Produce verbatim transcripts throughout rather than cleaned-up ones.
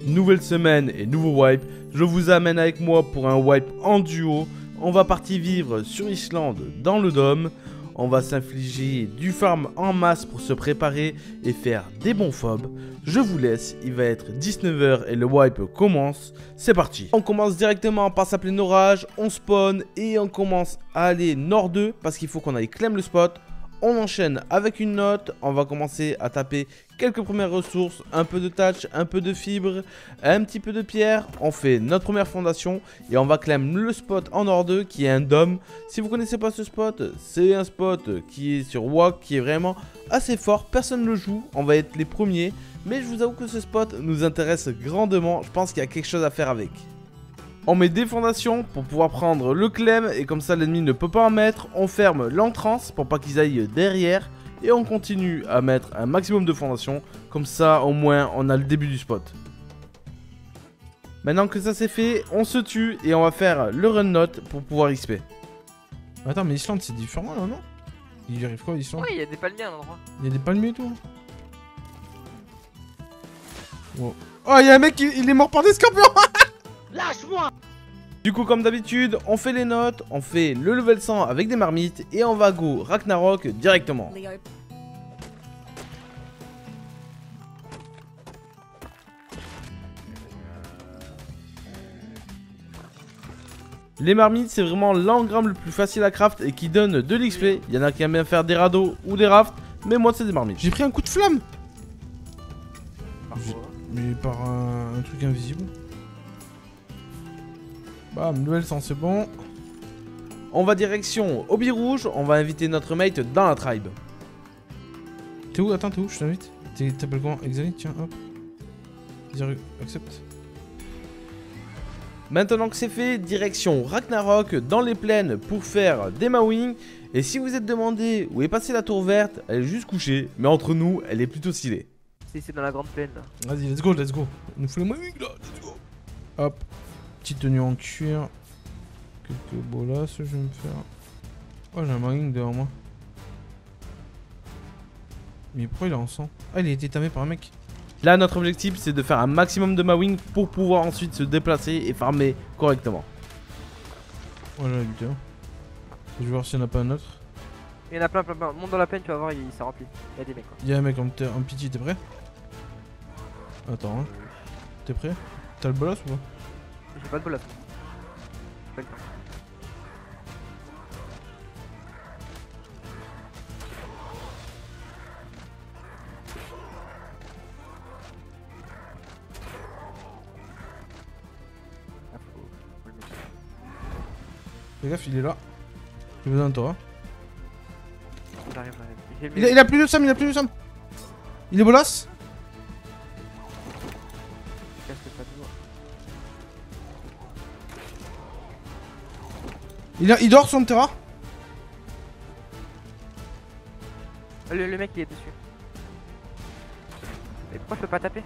Nouvelle semaine et nouveau wipe, je vous amène avec moi pour un wipe en duo. On va partir vivre sur Islande dans le dôme. On va s'infliger du farm en masse pour se préparer et faire des bons phobes. Je vous laisse, il va être dix-neuf heures et le wipe commence. C'est parti. On commence directement par s'appeler Norage, on spawn et on commence à aller nord deux parce qu'il faut qu'on aille claim le spot. On enchaîne avec une note, on va commencer à taper quelques premières ressources, un peu de thatch, un peu de fibre, un petit peu de pierre. On fait notre première fondation et on va claim le spot en nord deux qui est un dôme. Si vous connaissez pas ce spot, c'est un spot qui est sur W A C, qui est vraiment assez fort. Personne ne le joue, on va être les premiers. Mais je vous avoue que ce spot nous intéresse grandement, je pense qu'il y a quelque chose à faire avec. On met des fondations pour pouvoir prendre le claim et comme ça l'ennemi ne peut pas en mettre. On ferme l'entrance pour pas qu'ils aillent derrière. Et on continue à mettre un maximum de fondations. Comme ça au moins on a le début du spot. Maintenant que ça c'est fait, on se tue et on va faire le run note pour pouvoir X P. Attends mais Islande c'est différent là non? Il arrive quoi Islande? Ouais, il y a des palmiers à l'endroit. Il y a des palmiers et tout. Wow. Oh il y a un mec qui il est mort par des scorpions. Lâche-moi! Du coup comme d'habitude, on fait les notes, on fait le level cent avec des marmites et on va go Ragnarok directement. Les marmites c'est vraiment l'engramme le plus facile à craft et qui donne de l'X P. Il y en a qui aiment bien faire des radeaux ou des rafts, mais moi c'est des marmites. J'ai pris un coup de flamme. Parfois. Mais par un, un truc invisible. Bam, level cent c'est bon. On va direction Hobby Rouge, on va inviter notre mate dans la tribe. T'es où? Attends, t'es où? Je t'invite. T'appelles comment? Exaline, tiens, hop. Zéro, accepte. Maintenant que c'est fait, direction Ragnarok dans les plaines pour faire des mawing. Et si vous êtes demandé où est passée la tour verte, elle est juste couchée, mais entre nous, elle est plutôt stylée. C'est ici dans la grande plaine là. Vas-y, let's go, let's go. On nous fout les mawing là, let's go. Hop. Petite tenue en cuir. Quelques bolasses, je vais me faire. Oh, j'ai un mawing devant moi. Mais pourquoi il est en sang? Ah, il a été tamé par un mec. Là, notre objectif, c'est de faire un maximum de mawing pour pouvoir ensuite se déplacer et farmer correctement. Ouais, j'ai l'habitude. Je vais voir s'il n'y en a pas un autre. Il y en a plein, plein, plein. Monte dans la plaine, tu vas voir, il s'est rempli. Il y a des mecs quoi. Il y a un mec en, en pitié, t'es prêt? Attends, hein. T'es prêt? T'as le bolas ou pas? J'ai pas de bolas. Pas le temps. Ah, faut- faut le mettre. Fais gaffe, il est là. J'ai besoin de toi. J'arrive, j'arrive. J'ai le Il a, il a plus de Sam, il a plus de Sam. Il est bolas? casque pas de moi. Il, a, il dort sur le terrain. Le, le mec il est dessus. Mais pourquoi je peux pas taper?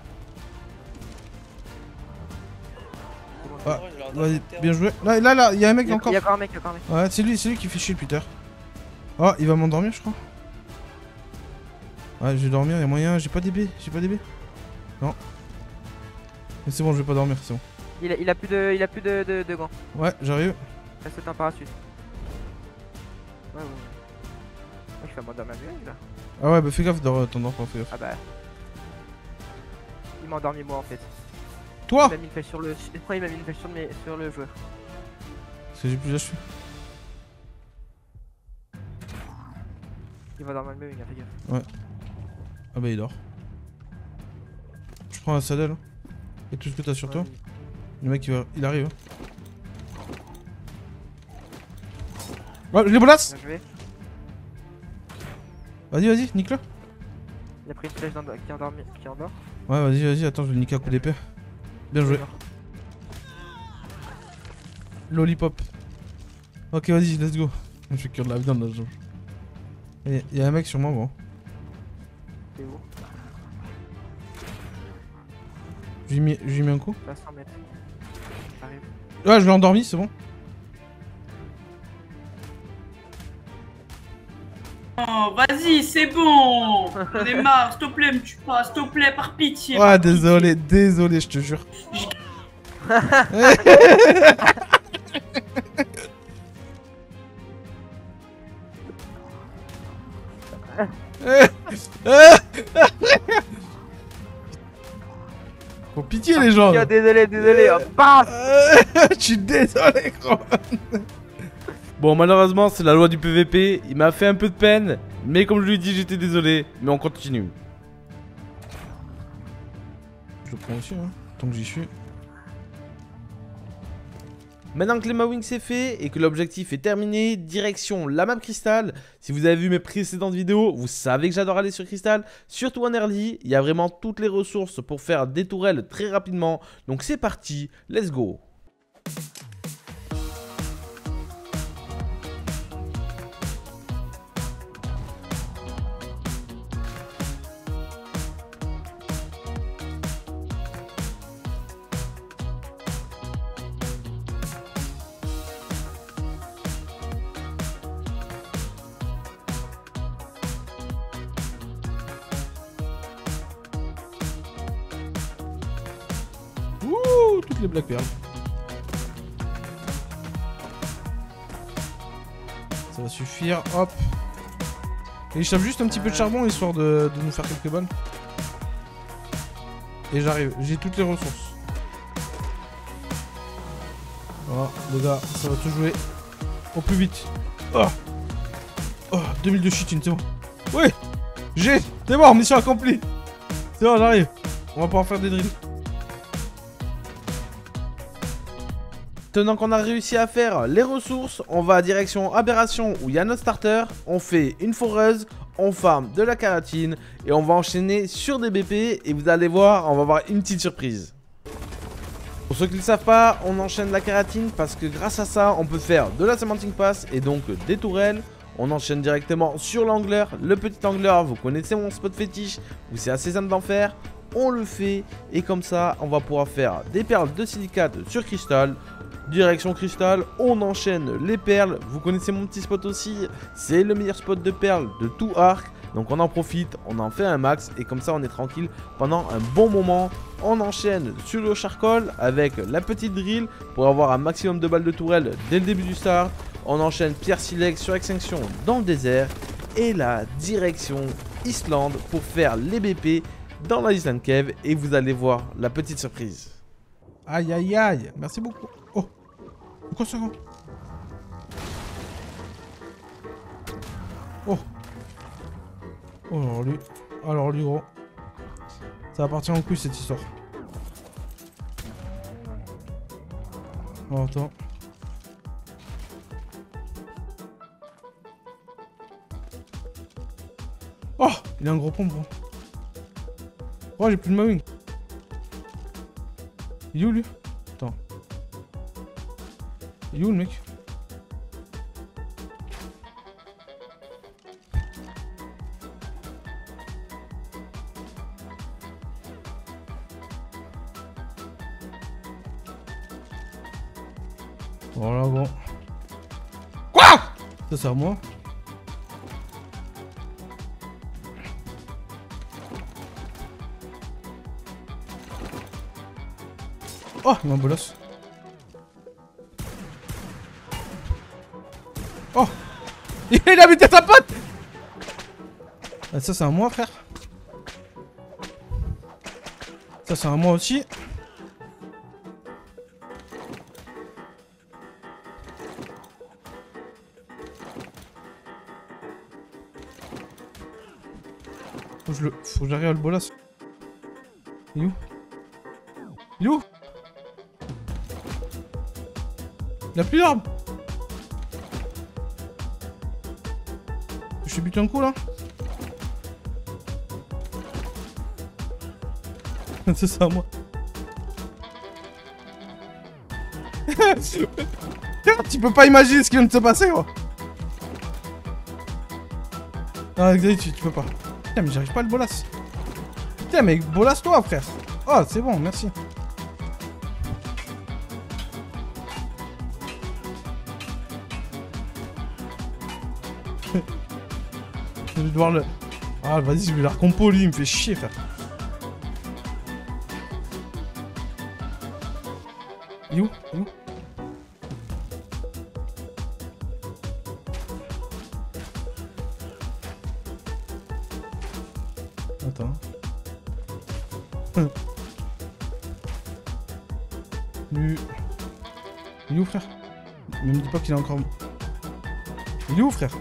Ah, vas-y, bien joué. Là, là, là, il y a un mec Il y a, encore. il y a encore un mec, il y a encore un mec. Ouais, c'est lui, c'est lui qui fait chier le putain. Oh, il va m'endormir, je crois. Ouais, je vais dormir, il y a moyen. J'ai pas D B, j'ai pas D B. Non. Mais c'est bon, je vais pas dormir, c'est bon. Il a, il a plus de, il a plus de, de, de gants. Ouais, j'arrive. Ça saute en parachute. Ouais, ouais, ouais. Moi je fais m'endormir ma vieille là. Ah ouais, bah fais gaffe, dors- t'endors pas, fais gaffe. Ah bah. Il m'a endormi moi en fait. Toi! Il m'a mis une flèche sur le. Moi il m'a mis une flèche sur, mes... sur le joueur. Parce que j'ai plus H P. Il va dormir le même, fais gaffe. Ouais. Ah bah il dort. Je prends un saddle. Hein. Et tout ce que t'as sur toi. Ouais, Le mec il va. Il arrive. Hein. Ouais, je les bolas! bien joué. Vas-y, vas-y, nique-le. Il a pris une flèche dans... qui endormi... qui endort. Ouais, vas-y, vas-y, attends, je vais le niquer à coup d'épée. Bien joué. Lollipop. Ok, vas-y, let's go. Je vais cuire de la viande là. Il y a un mec sur moi, bon. T'es où? Je lui ai mis, je lui ai mis un coup. Là, cent mètres. J'arrive. Ouais, je l'ai endormi, c'est bon. Oh, vas-y, c'est bon. J'en ai marre, s'il te plaît, me tue pas, s'il te plaît, par pitié. Ouais, désolé, désolé, je te jure. Faut pitié les gens. Tiens, désolé, désolé. Oh, passe. Je suis désolé, gros. Bon, malheureusement, c'est la loi du P V P. Il m'a fait un peu de peine. Mais comme je lui ai dit, j'étais désolé. Mais on continue. Je le prends aussi, hein, tant que j'y suis. Maintenant que les Mawings c'est fait et que l'objectif est terminé, direction la map Crystal. Si vous avez vu mes précédentes vidéos, vous savez que j'adore aller sur Crystal. Surtout en early, il y a vraiment toutes les ressources pour faire des tourelles très rapidement. Donc c'est parti, let's go. Ouh, toutes les black perles. Ça va suffire, hop. Et je tape juste un petit peu de charbon histoire de, de nous faire quelques balles. Et j'arrive, j'ai toutes les ressources. Voilà, les gars, ça va tout jouer au plus vite. Oh, oh deux mille de shit-in, c'est bon. Oui, j'ai, c'est bon, mission accomplie. C'est bon, j'arrive. On va pouvoir faire des drills. Maintenant qu'on a réussi à faire les ressources, on va à direction aberration où il y a notre starter, on fait une foreuse, on farm de la kératine et on va enchaîner sur des B P et vous allez voir, on va avoir une petite surprise. Pour ceux qui ne le savent pas, on enchaîne la kératine parce que grâce à ça, on peut faire de la cementing pass et donc des tourelles. On enchaîne directement sur l'angleur, le petit angleur, vous connaissez mon spot fétiche où c'est assez simple d'en faire. On le fait et comme ça, on va pouvoir faire des perles de silicate sur cristal. Direction cristal, on enchaîne les perles. Vous connaissez mon petit spot aussi, c'est le meilleur spot de perles de tout arc. Donc on en profite, on en fait un max et comme ça on est tranquille pendant un bon moment. On enchaîne sur le charcoal avec la petite drill pour avoir un maximum de balles de tourelle dès le début du start. On enchaîne pierre silex sur extinction dans le désert et la direction Islande pour faire les B P dans la Island Cave et vous allez voir la petite surprise. Aïe aïe aïe, merci beaucoup. Oh, quoi ça? Oh. Oh alors lui, alors lui gros. Ça va partir en couille cette histoire. Oh attends. Oh, il a un gros pompe gros. Oh j'ai plus de mawing. Il est où lui? Attends. Il est où le mec? Voilà gros. Quoi? Ça c'est à moi. Oh, il m'a bolasse. Oh, il a buté sa pote. Ah, ça c'est à moi frère. Ça c'est à moi aussi. Faut que je le... Faut que j'arrive à le bolasse. Il est où? Il est où? Il a plus d'armes. Je suis buté un coup là. C'est ça moi. Tu peux pas imaginer ce qui vient de se passer quoi. Ah Xavier tu, tu peux pas. Putain mais j'arrive pas à le bolasse. Putain mais bolasse toi frère. Oh c'est bon merci. devoir le... Ah, vas-y, je vais la recompo, lui, il me fait chier, frère. Il est où? Il est où? Attends. Lui... Il est où, frère? Ne me dis pas qu'il est encore... Il est où, frère?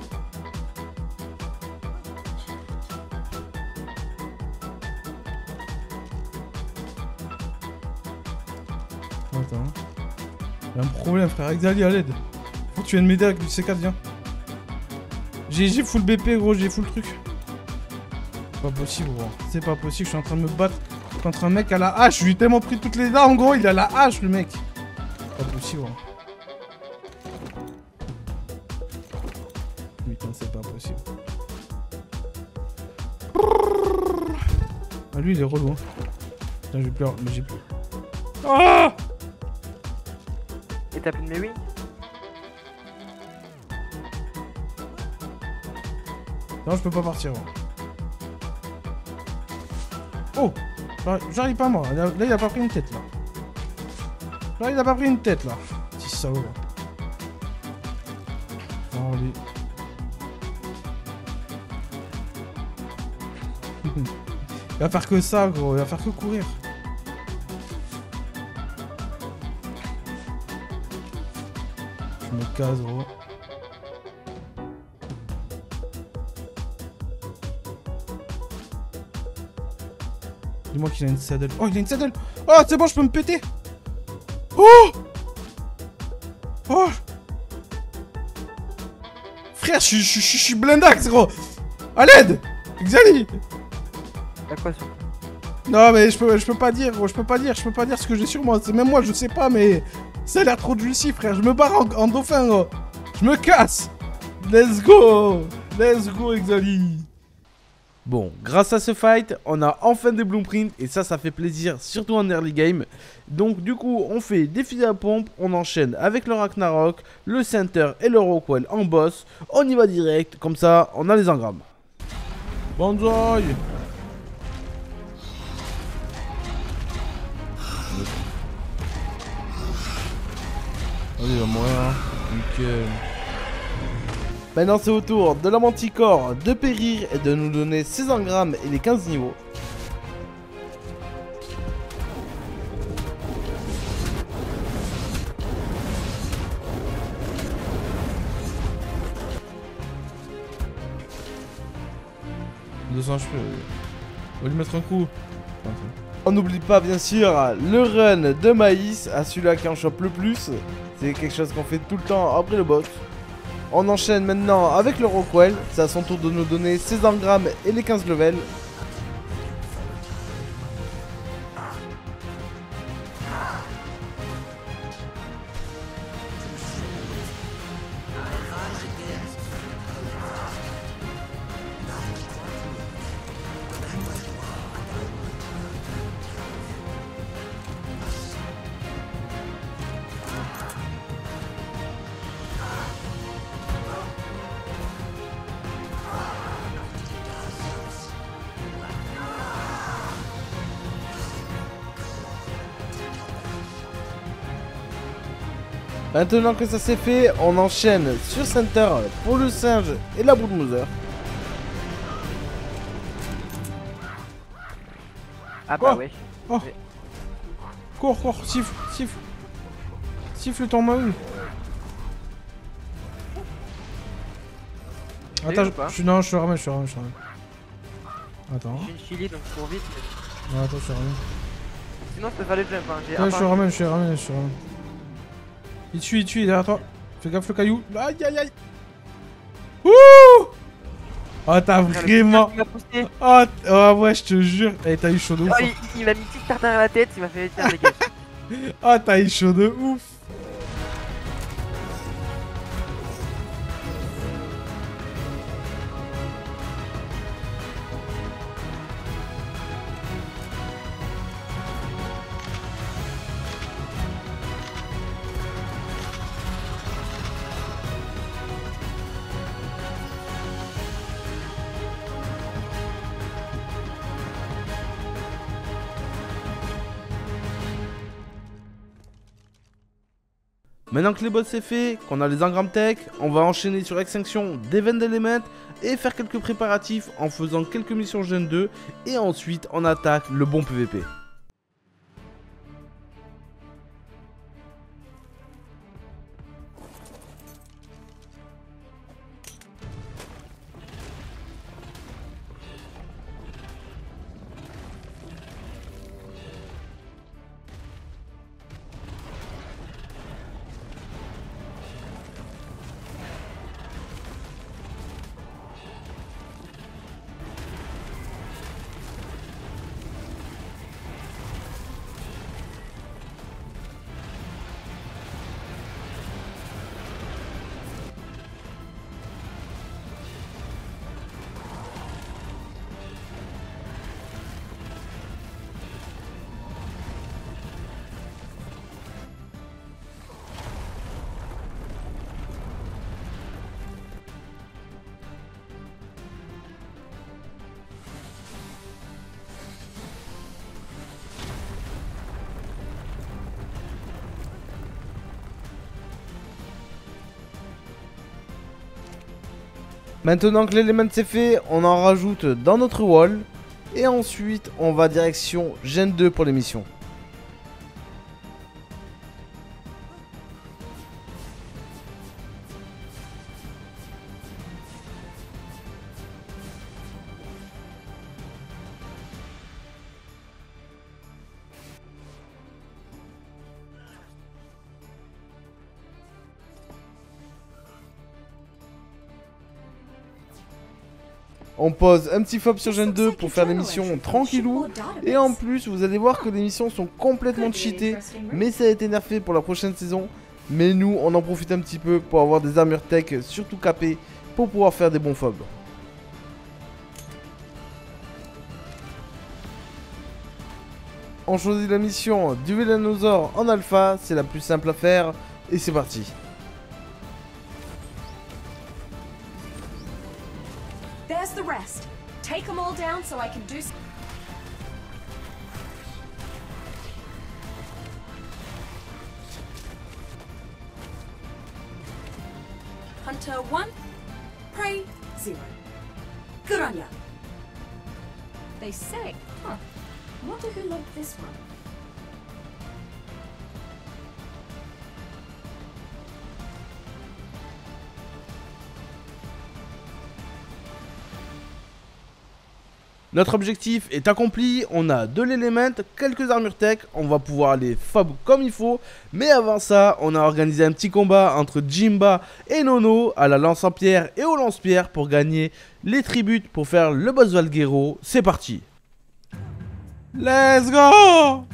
Attends. Il y a un problème, frère. Exali, à l'aide. Faut que tu viennes m'aider avec du C quatre, viens. J'ai full B P, gros, j'ai full truc. C'est pas possible, gros. C'est pas possible, je suis en train de me battre contre un mec à la hache. Je lui ai tellement pris toutes les armes, gros. Il a la hache, le mec. C'est pas possible, gros. Putain, c'est pas possible. Ah, lui, il est relou, hein. Putain, j'ai plus... Mais j'ai plus... Ah! Et t'as plus de mes wings? Non, je peux pas partir. Gros. Oh! J'arrive pas, moi. Là, il a pas pris une tête, là. Là, il a pas pris une tête, là. Petit salaud. Oh, lui... Il va faire que ça, gros. Il va faire que courir. Je me casse, gros. Dis-moi qu'il a une saddle. Oh, il a une saddle. Oh, c'est bon, je peux me péter. Oh! Oh! Frère, je suis- je suis- je suis blindax, gros. À l'aide! Xali! Y'a quoi sur... Non, mais je peux, je peux pas dire, gros. Je peux pas dire, je peux pas dire ce que j'ai sur moi. C'est même moi, je sais pas, mais ça a l'air trop juicy, frère. Je me barre en, en dauphin, gros. Je me casse. Let's go. Let's go, Xali. Bon, grâce à ce fight, on a enfin des blueprints et ça, ça fait plaisir, surtout en early game. Donc du coup, on fait des fusils à pompe, on enchaîne avec le Ragnarok, le Center et le Rockwell en boss. On y va direct, comme ça, on a les engrammes. Banzai. Allez, il va mourir, hein. Nickel. Maintenant, c'est au tour de la Manticore de périr et de nous donner ses engrammes et les quinze niveaux. deux cents cheveux. On va lui mettre un coup. On n'oublie pas bien sûr le run de maïs à celui-là qui en chope le plus. C'est quelque chose qu'on fait tout le temps après le boss. On enchaîne maintenant avec le Rockwell. C'est à son tour de nous donner ses engrammes et les quinze levels. Maintenant que ça c'est fait, on enchaîne sur Center pour le singe et la bulldozer. Ah bah Oh. ouais. Oh. Cours, cours, siffle, siffle. Siffle ton main. Attends, ou je, pas je suis non, je suis ramène, je suis ramène, je suis ramène. Attends. J'ai une chili donc je cours vite. Mais... Non, attends, je suis ramène. Sinon je peux faire les jumps. Hein. J'ai Attends, un je par suis un. ramène, je suis ramène, je suis ramène. Il te suit, il te suit, derrière toi. Fais gaffe le caillou. Aïe aïe aïe. Ouh. Oh, t'as Frère, le vraiment. putain qui m'a poussé. Oh, t- oh, ouais, je te jure. Eh, t'as eu chaud de ouf. Oh, hein. il, il m'a mis une petite tartare à la tête, il m'a fait tiens dégage. Oh, t'as eu chaud de ouf. Maintenant que les boss c'est fait, qu'on a les engrammes tech, on va enchaîner sur l'extinction d'Event Element et faire quelques préparatifs en faisant quelques missions Gen deux et ensuite on attaque le bon P V P. Maintenant que l'élément c'est fait, on en rajoute dans notre wall. Et ensuite, on va direction Gen deux pour les missions. On pose un petit fob sur Gen deux pour faire les missions tranquillou. Et en plus, vous allez voir que les missions sont complètement cheatées. Mais ça a été nerfé pour la prochaine saison. Mais nous, on en profite un petit peu pour avoir des armures tech surtout capées pour pouvoir faire des bons fobs. On choisit la mission du Villanosaur en alpha. C'est la plus simple à faire. Et c'est parti. There's the rest. Take them all down so I can do. Hunter one, prey zero. Good on ya. They say, huh? Wonder who logged this one. Notre objectif est accompli, on a de l'élément, quelques armures tech, on va pouvoir les fob comme il faut. Mais avant ça, on a organisé un petit combat entre Jimba et Nono à la lance en pierre et au lance-pierre pour gagner les tributs pour faire le boss Valguero. C'est parti. Let's go.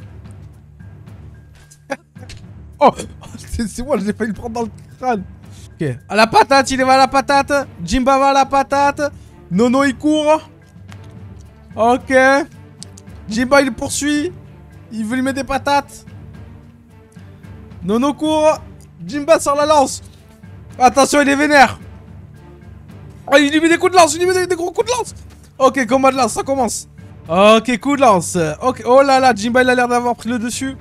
Oh, c'est moi, j'ai failli le prendre dans le crâne. Ok, à la patate, il va à la patate. Jimba va à la patate. Nono, il court. Ok. Jimba, il poursuit. Il veut lui mettre des patates. Nono court. Jimba sort la lance. Attention, il est vénère. Oh, il lui met des coups de lance. Il lui met des, des gros coups de lance. Ok, combat de lance, ça commence. Ok, coup de lance. Ok, oh là là, Jimba, il a l'air d'avoir pris le dessus.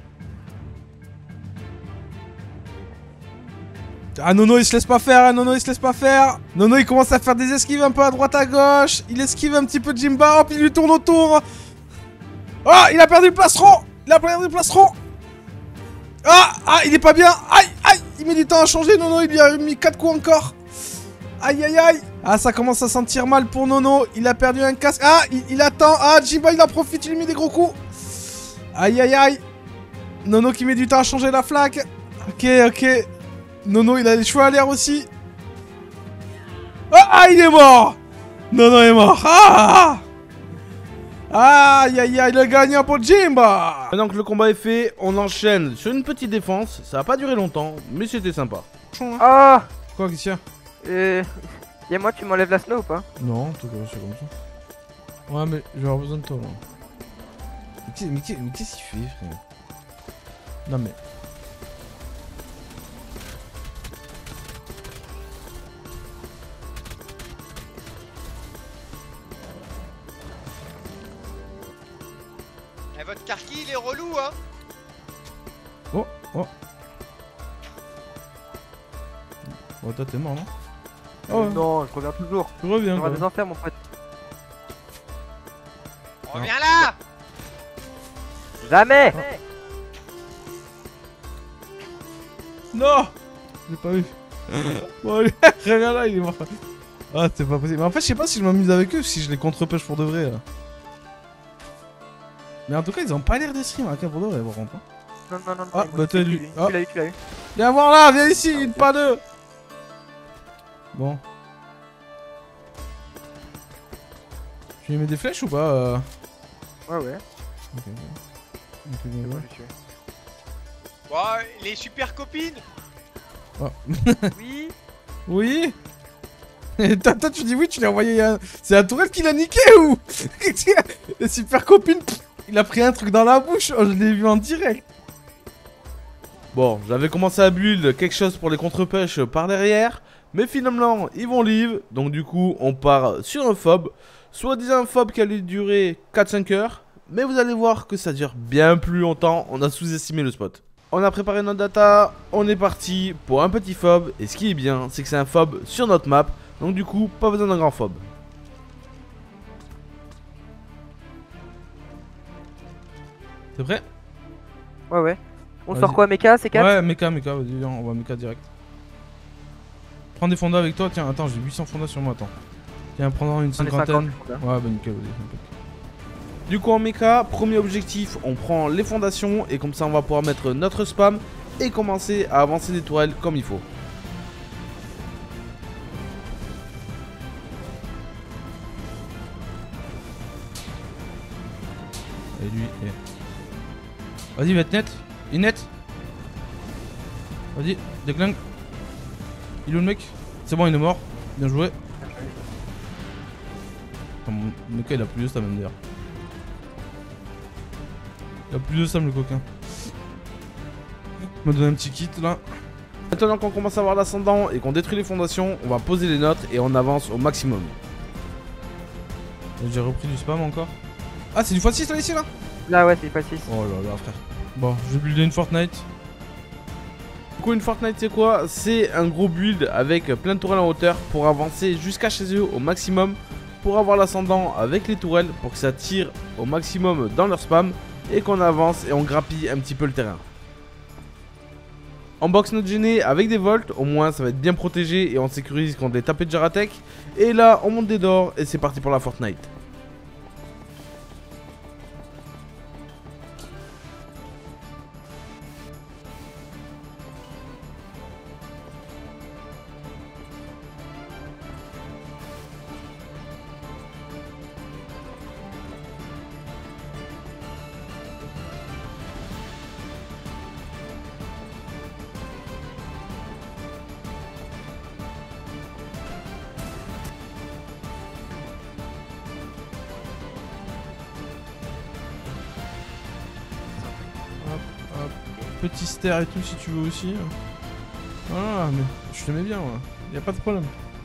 Ah, Nono, il se laisse pas faire, hein, Nono, il se laisse pas faire. Nono, il commence à faire des esquives un peu à droite à gauche. Il esquive un petit peu Jimba, hop, il lui tourne autour. Ah, il a perdu le plastron. Il a perdu le plastron. Ah, ah, il est pas bien. Aïe, aïe, il met du temps à changer, Nono, il lui a mis quatre coups encore. Aïe, aïe, aïe. Ah, ça commence à sentir mal pour Nono. Il a perdu un casque. Ah, il, il attend. Ah, Jimba, il en profite, il lui met des gros coups. Aïe, aïe, aïe. Nono qui met du temps à changer la flaque. Ok, ok. Nono, il a les cheveux à l'air aussi. Ah, ah, il est mort. Nono est mort. Ah, aïe, aïe, aïe, le gagnant pour Jimba. Maintenant que le combat est fait, on enchaîne sur une petite défense. Ça va pas durer longtemps, mais c'était sympa. Ah Quoi, qu'est-ce qu'il y a? euh, Y'a moi, tu m'enlèves la snow ou pas? Non, tout cas, c'est comme ça. Ouais, mais je vais avoir besoin de toi, là. Mais qu'est- mais qu'est- mais qu'est-ce qu'il fait, frère? Non, mais... Eh, votre Karki, il est relou, hein. Oh, oh. Oh, toi, t'es mort, non? Oh, ouais. Non, je reviens toujours. Tu reviens, On va quoi. des enfers, mon pote. Reviens là. Jamais. Non! J'ai pas vu. Bon, allez, regarde là, il est mort. Ah, c'est pas possible. Mais en fait, je sais pas si je m'amuse avec eux ou si je les contre-push pour de vrai, là. Mais en tout cas, ils ont pas l'air des streams, hein, pour de vrai, par contre. Non, non, non, non. Ah, ils m'ont bah, t'as dit, lu. Tu Ah. l'as eu, tu l'as eu. Viens voir là, viens ici, une pas deux. Bon. Tu lui mets des flèches ou pas euh... Ouais, ouais. Ok, ok. Ok, ok, Bon, ouais. j'ai tué. Bon, les super copines. Oui. Oui. Et toi, toi, tu dis oui, tu l'as envoyé un... C'est la tourelle qui l'a niqué ou... Les super copines, pff, il a pris un truc dans la bouche, oh, je l'ai vu en direct. Bon, j'avais commencé à build quelque chose pour les contre-push par derrière, mais finalement, ils vont live, donc du coup, on part sur un fob. Soit disant un fob qui allait durer quatre cinq heures, mais vous allez voir que ça dure bien plus longtemps, on a sous-estimé le spot. On a préparé notre data, on est parti pour un petit fob, et ce qui est bien, c'est que c'est un fob sur notre map, donc du coup, pas besoin d'un grand fob. T'es prêt? Ouais, ouais. On Vas-y. sort quoi, mecha, c'est quatre? Ouais, mecha, mecha, vas-y, viens, on va mecha direct. Prends des fondas avec toi, tiens, attends, j'ai huit cents fondas sur moi, attends. Tiens, prends une J'en ai cinquantaine. cinquante, là. Ouais, bah nickel, vas-y, impec. Du coup en mecha, premier objectif, on prend les fondations et comme ça on va pouvoir mettre notre spam et commencer à avancer des tourelles comme il faut. Et lui, et... Vas-y, va être net. Il est net. Vas-y, déclingue. Il est où le mec? C'est bon, il est mort. Bien joué. Attends, mon mec, il a plus de stam même d'ailleurs. Il a plus de stam le coquin. Il m'a donné un petit kit là. Maintenant qu'on commence à avoir l'ascendant et qu'on détruit les fondations, on va poser les notes et on avance au maximum. J'ai repris du spam encore. Ah, c'est du fois six là ici là? Là, ouais, c'est pas six. Oh là là, frère. Bon, je vais builder une Fortnite. Du coup une Fortnite c'est quoi? C'est un gros build avec plein de tourelles en hauteur pour avancer jusqu'à chez eux au maximum, pour avoir l'ascendant avec les tourelles pour que ça tire au maximum dans leur spam et qu'on avance et on grappille un petit peu le terrain. On boxe notre gêné avec des volts, au moins ça va être bien protégé et on sécurise contre les tapés de Jaratech. Et là on monte des d'or et c'est parti pour la Fortnite. Petit ster et tout si tu veux aussi. Ah, mais je te mets bien, moi. Y a pas de problème.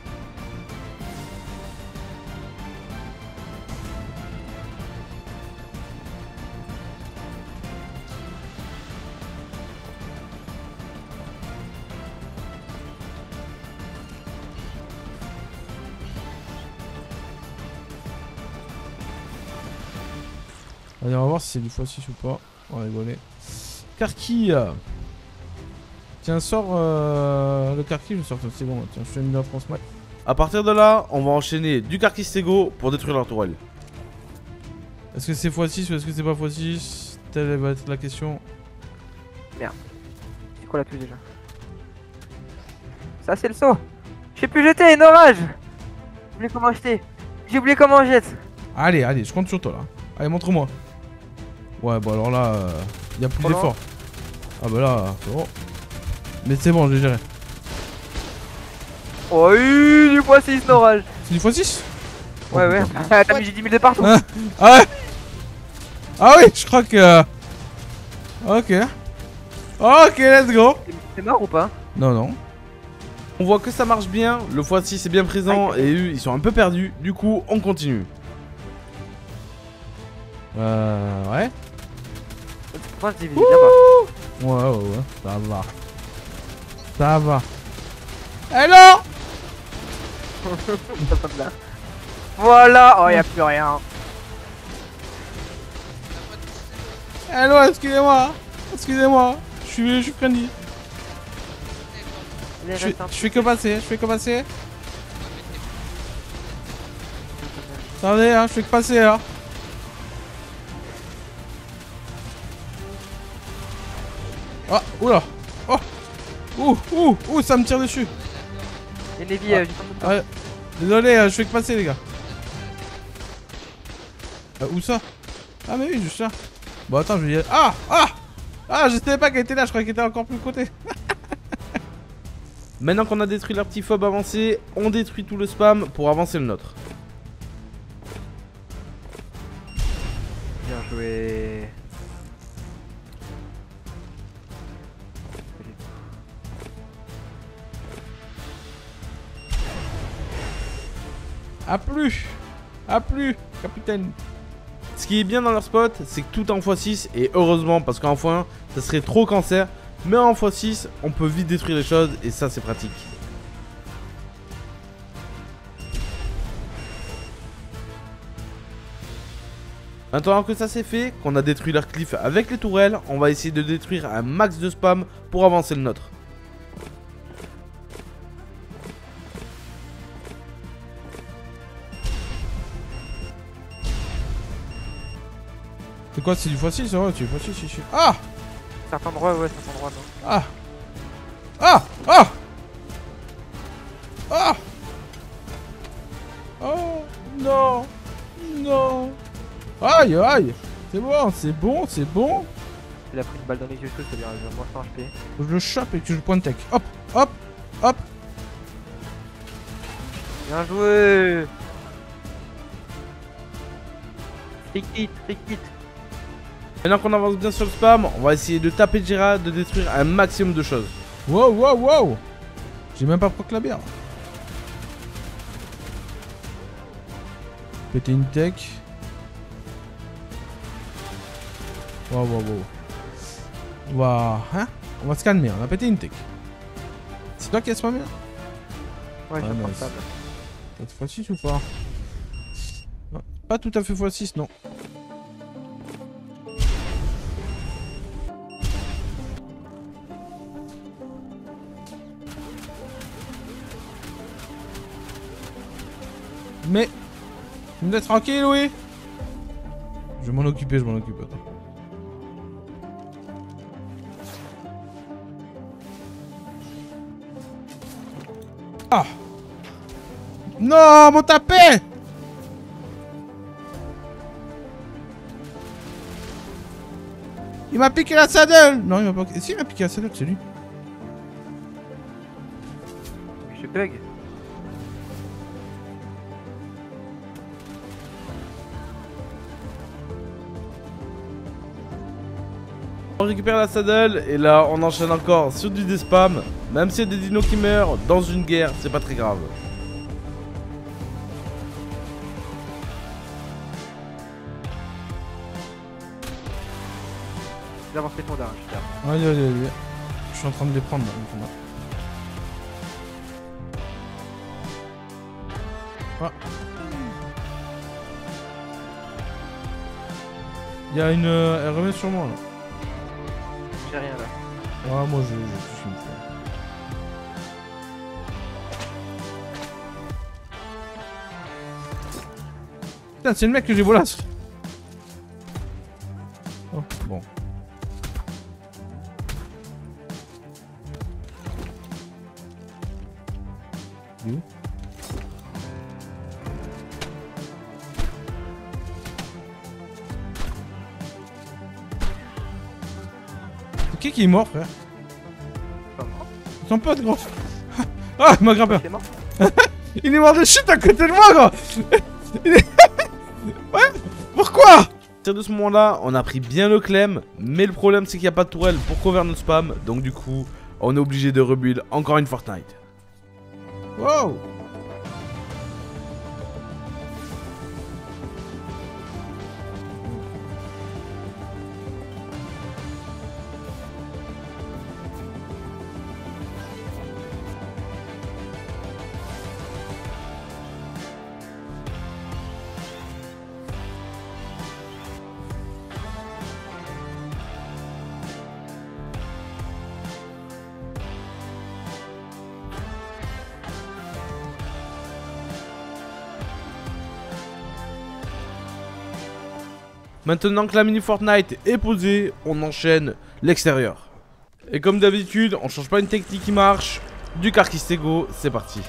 Allez, on va voir si c'est du fois six ou pas. On va rigoler. Karki. Tiens, sors euh, le Karki, je sors. C'est bon, tiens, je te mets la France Mac. A partir de là, on va enchaîner du Karkistego pour détruire leur tourelle. Est-ce que c'est fois six ou est-ce que c'est pas fois six? Telle va être la question. C'est quoi la touche déjà? Ça, c'est le saut. Je sais plus jeter, une orage. J'ai oublié comment jeter. J'ai oublié comment on jette. Allez, allez, je compte sur toi là. Allez, montre-moi. Ouais, bon alors là, euh, y a plus Oh non. d'effort. Ah bah là, c'est bon. Mais c'est bon, j'ai géré. Oh, oui, du fois six, l'orage. C'est du fois six? Ouais, ouais. Ah, t'as mis j'ai dix mille de partout. Ah, ah ouais. Ah oui, je crois que... euh, Ok. Ok, let's go. C'est mort ou pas? Non, non. On voit que ça marche bien, le fois six est bien présent et eux ils sont un peu perdus, du coup on continue. Euh... Ouais. Pourquoi je divise bien pas? Ouais, ouais, ouais. Ça va. Ça va. Hello. Voilà. Oh, y'a plus rien. Hello, excusez-moi. Excusez-moi. Je suis, je suis friendly. Il Je fais, reste un je fais que passer, je fais que passer. Attendez, hein, je fais que passer, là. Ah, oula. Oh. Ouh, ouh, ouh, ça me tire dessus. Et les vies, Ah. euh, juste en dessous de toi. Ouais. Désolé, euh, je fais que passer, les gars. Euh, où ça? Ah, mais oui, juste là. Bon, attends, je vais y aller. Ah, ah. Ah, je savais pas qu'elle était là, je croyais qu'elle était encore plus de côté. Maintenant qu'on a détruit leur petit fob avancé, on détruit tout le spam pour avancer le nôtre. Bien joué. A plus. A plus, capitaine. Ce qui est bien dans leur spot, c'est que tout est en fois six, et heureusement, parce qu'en fois un, ça serait trop cancer. Mais en fois six, on peut vite détruire les choses, et ça c'est pratique. Maintenant que ça c'est fait, qu'on a détruit leur cliff avec les tourelles, on va essayer de détruire un max de spam pour avancer le nôtre. C'est quoi, c'est du fois six? Ouais, tu es fois six ici. Ah. Certains endroits, ouais, certains endroits, non. Ah. Ah. Ah. Ah. Oh. Non. Non. Aïe, aïe. C'est bon, c'est bon, c'est bon. Il a pris une balle dans les yeux, tout, c'est-à-dire il a moins cent H P. Faut que je le chope et que je le pointe tech. Hop, hop, hop. Bien joué. Trick hit, trick hit. Maintenant qu'on avance bien sur le spam, on va essayer de taper Jira, de détruire un maximum de choses. Wow, wow, wow. J'ai même pas proc la bière. Péter une tech. Wow, wow, wow. On va, hein, on va se calmer, on a pété une tech. C'est toi qui as spammé là? Ouais, Ah, je nice. pense ça. T'as fois six ou pas? Non, pas tout à fait fois six, non. Mais, tu me laisses tranquille, oui? Je vais m'en occuper, je m'en occupe. Attends. Ah! Non, mon tapé! Il m'a piqué la saddle! Non, il m'a pas... Si, il m'a piqué la saddle, c'est lui. Je bug. On récupère la saddle et là on enchaîne encore sur du déspam. Même s'il y a des dinos qui meurent dans une guerre, c'est pas très grave. D'avoir fait ton darage, super. Allez, allez, allez. Je suis en train de les prendre là, le combat. Ah. Il y a une... euh, Elle remet sur moi là. J'ai rien là. Ah, moi je... je touche une fois. Putain, c'est le mec que j'ai volé. Oh, bon. Il est où? C'est qui qui est mort, frère? Pas mort. Ton pote, gros. Ah, il m'a grimpé. C'est mort. Il est mort de chute à côté de moi, gros. Il est... Ouais. Pourquoi? À partir de ce moment-là, on a pris bien le clem, mais le problème c'est qu'il n'y a pas de tourelle pour couvrir notre spam, donc du coup, on est obligé de rebuild encore une Fortnite. Wow. Maintenant que la mini Fortnite est posée, on enchaîne l'extérieur. Et comme d'habitude, on change pas une technique qui marche. Du Carquistego, c'est parti.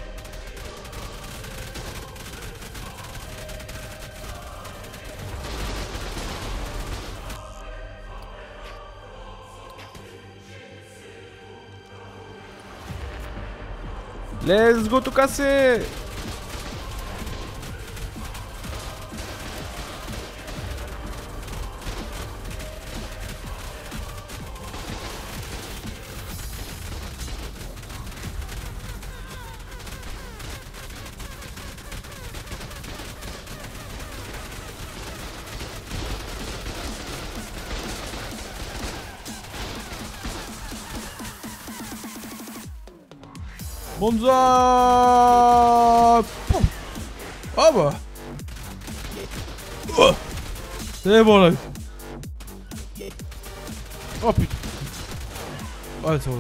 Let's go tout casser. Bonza. Pouf. Ah bah. Oh. C'est bon là. Oh putain. Ouais, ça va.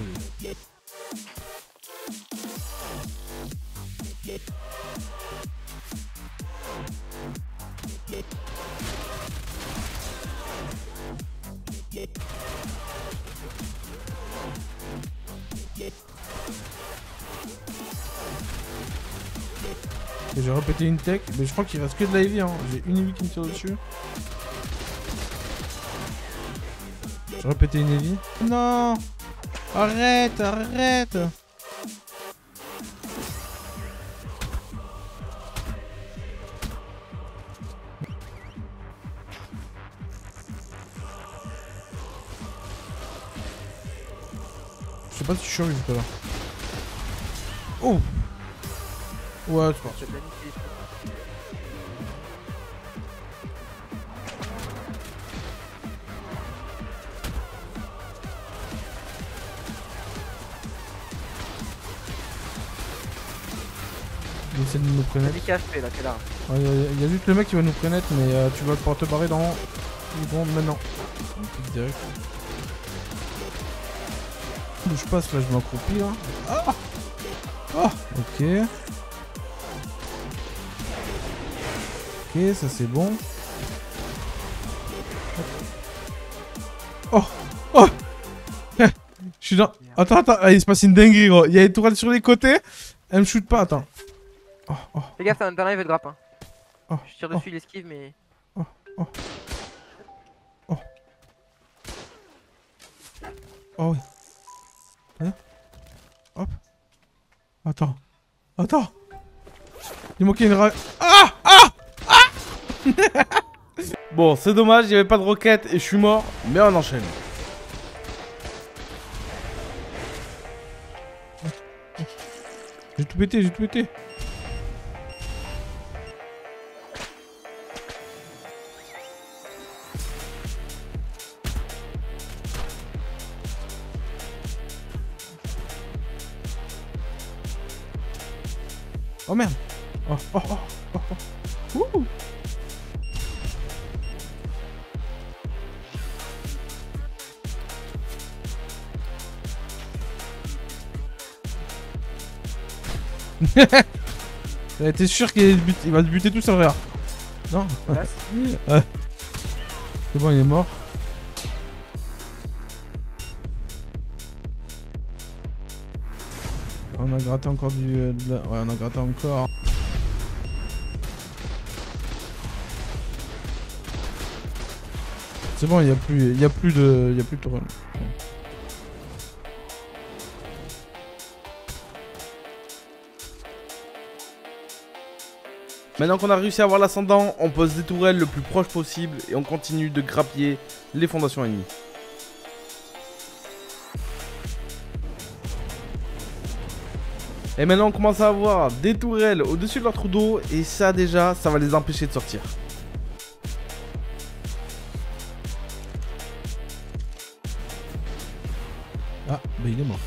J'ai répété une tech, mais je crois qu'il reste que de la heavy, hein. J'ai une heavy qui me tire dessus. J'ai répété une heavy. Non. Arrête, arrête. Je sais pas si je suis arrivé tout à l'heure. Oh. Ouais, c'est parti. Il essaie de nous Il y a connaître. des K H P là, t'es là. Il ouais, y, y a juste le mec qui va nous connaître, mais euh, tu vas pouvoir te barrer dans une seconde maintenant. Un clic direct. D'où je passe là, je m'accroupis là. Ah, ah ok. Ok, ça c'est bon. Oh, oh. Je suis dans... Attends, attends, ah, il se passe une dinguerie gros. Il y a des tourelles sur les côtés. Elle me shoot pas, attends. Oh, oh. Fais gaffe, t'as un live de grappin. Oh, Je tire oh. dessus, il esquive, mais. Oh, oh. Oh. Oh oui. Hein? Hop. Attends. Attends. Il manquait une ra... Ah! Ah! Bon, c'est dommage, il n'y avait pas de roquette et je suis mort, mais on enchaîne. J'ai tout pété, j'ai tout pété. Oh merde. Oh, oh, oh, oh, oh. Ouh. T'es sûr qu'il va te buter tout seul, regarde. Non. Voilà. Ouais. C'est bon, il est mort. On a gratté encore du... Euh, de la... Ouais, on a gratté encore. C'est bon, il n'y a plus... Il y a plus de... Il y a plus de tourelle. Maintenant qu'on a réussi à avoir l'ascendant, on pose des tourelles le plus proche possible et on continue de grappiller les fondations ennemies. Et maintenant on commence à avoir des tourelles au-dessus de leur trou d'eau et ça déjà, ça va les empêcher de sortir. Ah, bah il est mort.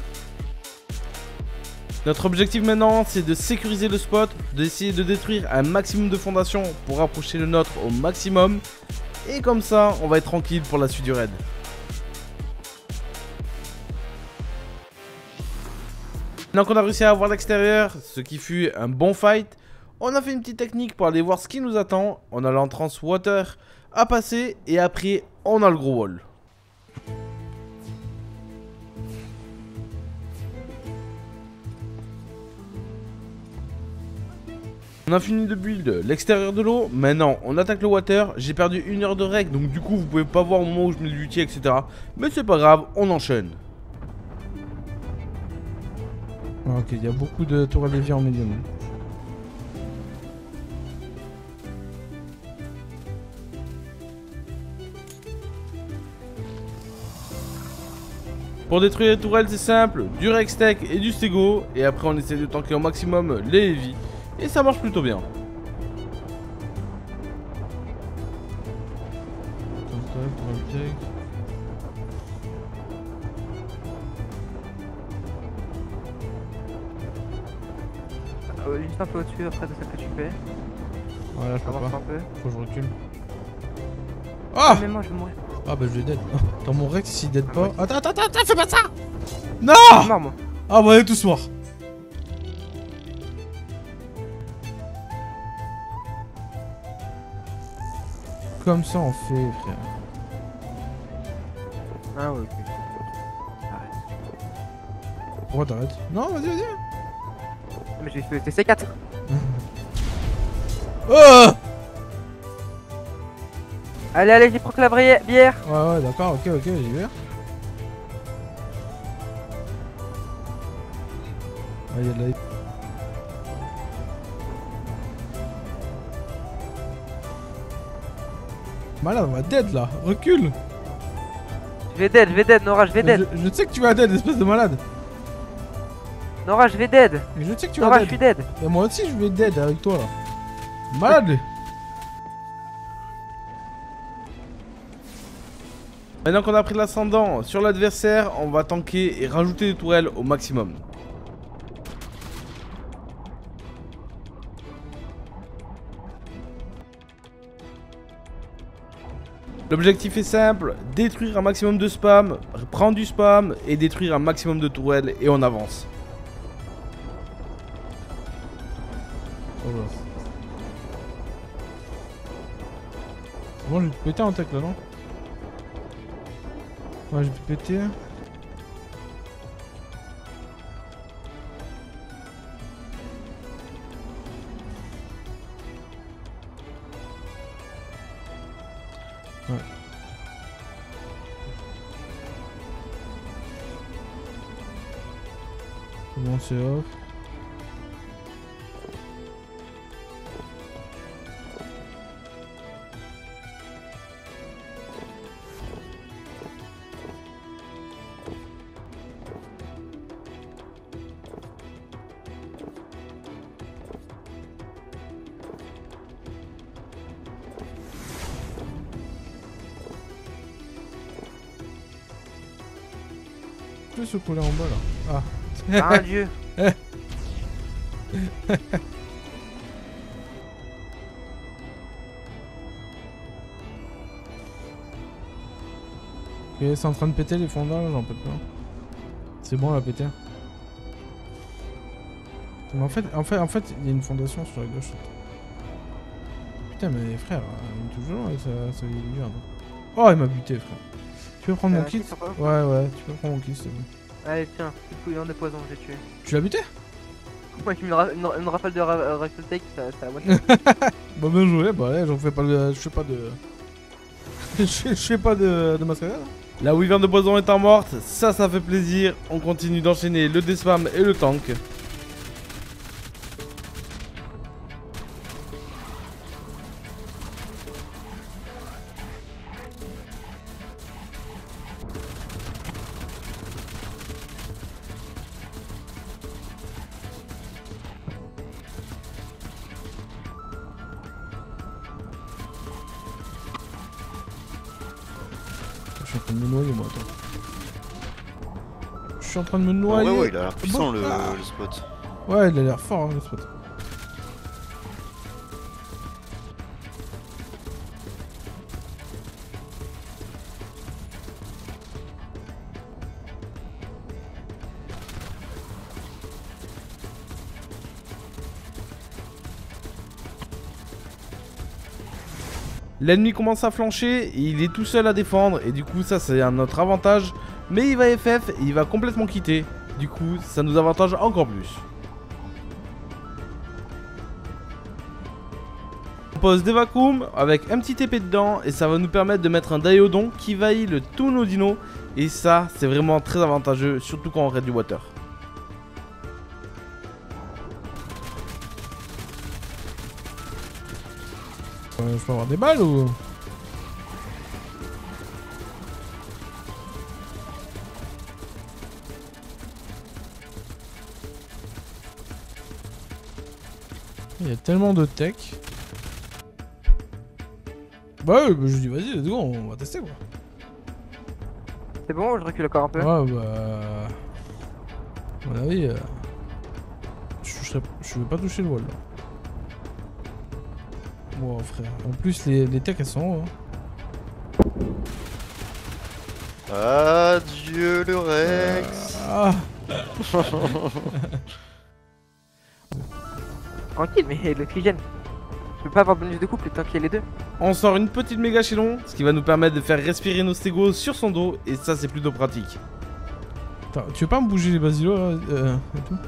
Notre objectif maintenant, c'est de sécuriser le spot, d'essayer de détruire un maximum de fondations pour rapprocher le nôtre au maximum. Et comme ça, on va être tranquille pour la suite du raid. Maintenant qu'on a réussi à avoir l'extérieur, ce qui fut un bon fight, on a fait une petite technique pour aller voir ce qui nous attend en allant trans water à passer et après on a le gros wall. On a fini de build l'extérieur de l'eau, maintenant on attaque le water. J'ai perdu une heure de règle, donc du coup vous pouvez pas voir au moment où je mets l'ulti, et cetera. Mais c'est pas grave, on enchaîne. Ah, ok, il y a beaucoup de tourelles de vie en médium. Pour détruire les tourelles c'est simple, du Rextech et du Stego. Et après on essaie de tanker au maximum les heavy. Et ça marche plutôt bien. Euh, juste un peu au-dessus après de celle que tu fais. Voilà, je peux Avance pas. un peu. Faut que je recule. Ah Ah mais moi je vais mourir. Ah bah je vais dead. Dans mon Rex, s'il dead Ah, pas. ouais. Attends, attends, attends, fais pas ça. Non. Je suis mort moi. Ah bah on est tous morts. Comme ça on fait, frère. Ah ouais, ok. Arrête. Pourquoi t'arrêtes? Non, vas-y, vas-y. Mais j'ai fait C quatre. Oh. Allez, allez, j'ai pris que la bri- bière. Ouais, ouais, d'accord, ok, ok, j'y vais. Ah, y'a de la... Malade, on va dead là, recule. Je vais dead, je vais dead, Nora, je vais dead. Je, je sais que tu vas dead, espèce de malade. Nora, je vais dead. Mais je sais que tu vas Nora, je dead. suis dead. Et moi aussi, je vais dead avec toi là. Malade. Maintenant qu'on a pris l'ascendant sur l'adversaire, on va tanker et rajouter des tourelles au maximum. L'objectif est simple, détruire un maximum de spam, prendre du spam et détruire un maximum de tourelles et on avance. Oh là. Bon, je vais te péter en tech là, non? Ouais, je vais te péter. Ouais. C'est bon, c'est off. Je peux se coller en bas là. Ah. Ah Dieu. Ok, c'est en train de péter les fondages, j'en peux pas. C'est bon, elle a pété. Mais en fait, en fait, en fait, il y a une fondation sur la gauche. Putain, mais frère, il est toujours avec sa, sa illusion. Oh, il m'a buté, frère. Tu peux prendre Euh, mon kit? kit sur toi Ouais, ouais, tu peux prendre mon kit, c'est bon. Allez, tiens, petit couillon de poison, j'ai tué. Tu l'as buté? Moi, j'ai mis une, ra une, une rafale de ra euh, rifle take, ça, ça a moitié. Bah, bien joué, bah, ouais, j'en fais pas de. Je fais pas de. Je fais- je fais pas de, de mascarade. Hein. La wyvern de poison étant morte, ça ça fait plaisir. On continue d'enchaîner le despam et le tank. Je suis en train de me noyer, moi, attends. Je suis en train de me Ah noyer. ouais, ouais, il a l'air puissant le, Ah. le spot. Ouais, il a l'air fort, hein, le spot. L'ennemi commence à flancher et il est tout seul à défendre. Et du coup ça c'est un autre avantage. Mais il va F F et il va complètement quitter. Du coup ça nous avantage encore plus. On pose des vacuums avec un petit épée dedans. Et ça va nous permettre de mettre un Daeodon qui va heal tous nos dinos. Et ça c'est vraiment très avantageux. Surtout quand on raid du water. Euh, je peux avoir des balles ou... Il y a tellement de tech. Bah ouais, bah, je dis vas-y, let's go, on va tester quoi. C'est bon, je recule encore un peu. Ouais, bah... À mon avis... Euh... Je, serais... je vais pas toucher le wall là. Wow frère, en plus les, les techs elles sont hauts hein. Adieu le Rex. Ah. Tranquille, mais l'oxygène. Je peux pas avoir bonus de couple tant qu'il y a les deux. On sort une petite méga chelon, ce qui va nous permettre de faire respirer nos stégos sur son dos. Et ça c'est plutôt pratique. Attends, tu veux pas me bouger les basilos là euh, et tout?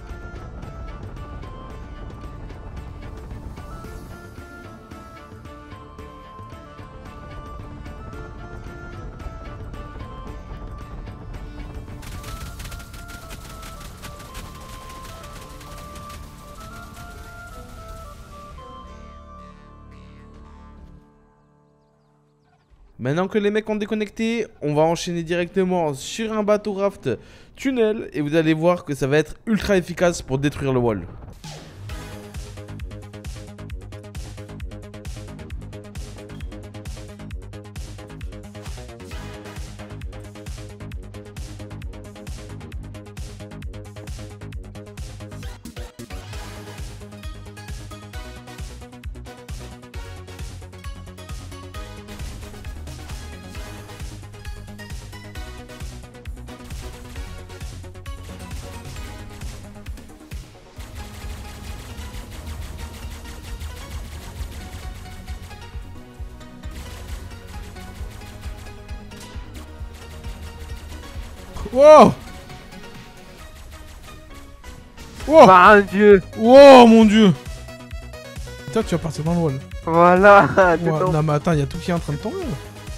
Maintenant que les mecs ont déconnecté, on va enchaîner directement sur un bateau raft tunnel. Et vous allez voir que ça va être ultra efficace pour détruire le wall. Wow! Wow! Bah, un dieu! Wow, mon dieu! Toi, tu vas partir dans le wall. Voilà! Wow, non, mais attends, il y a tout qui est en train de tomber. Là.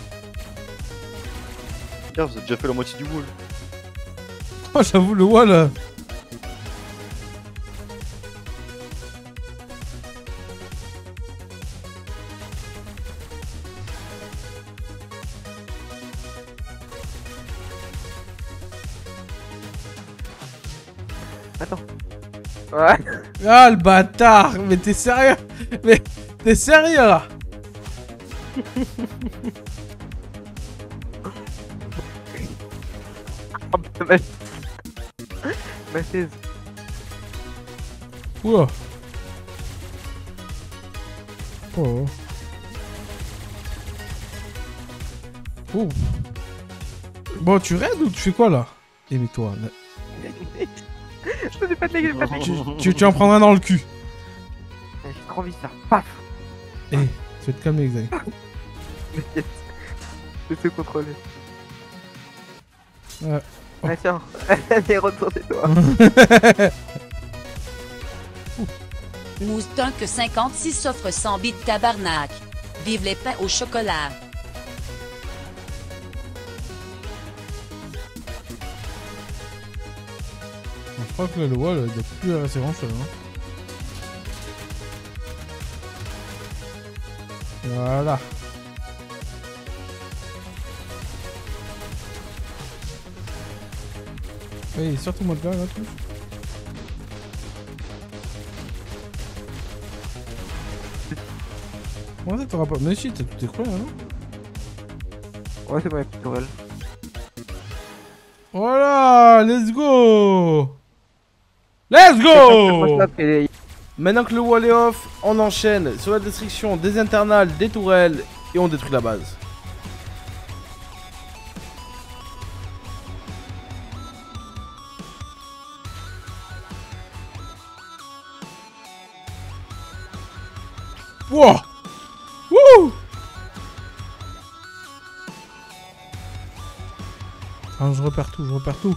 Tiens, vous avez déjà fait la moitié du wall. Oh, j'avoue, le wall. Euh... Attends. Ouais. Ah, le bâtard! Mais t'es sérieux? Mais t'es sérieux là? Oh, putain, ma... ma chaise. Ouah. Oh. Oh. Bon, tu raides ou tu fais quoi là? Eh mais toi, là... Je faisais pas de dégâts, pas de dégâts. tu, tu, tu en prendras dans le cul. J'ai trop envie de faire paf. Eh, tu vas te calmer, Xavier. T'inquiète. Je sais contrôler. Ouais. Oh. Ah tiens, allez, retourne chez toi. Mouston que cinquante-six s'offre cent bits tabarnak. Vive les pains au chocolat. Je crois que là, le wall, il doit plus assez grand chose. Hein. Voilà. Oui, sortez-moi de là, là, tout. Comment ça t'auras pas... Mais si, t'as tout écroué, là, non? Ouais, c'est bon, la petite tourelle. Voilà, let's go. Let's go. Maintenant que le wall est off, on enchaîne sur la destruction des internals, des tourelles et on détruit la base. Wow. Wouh. Ah, je repère tout, je repère tout.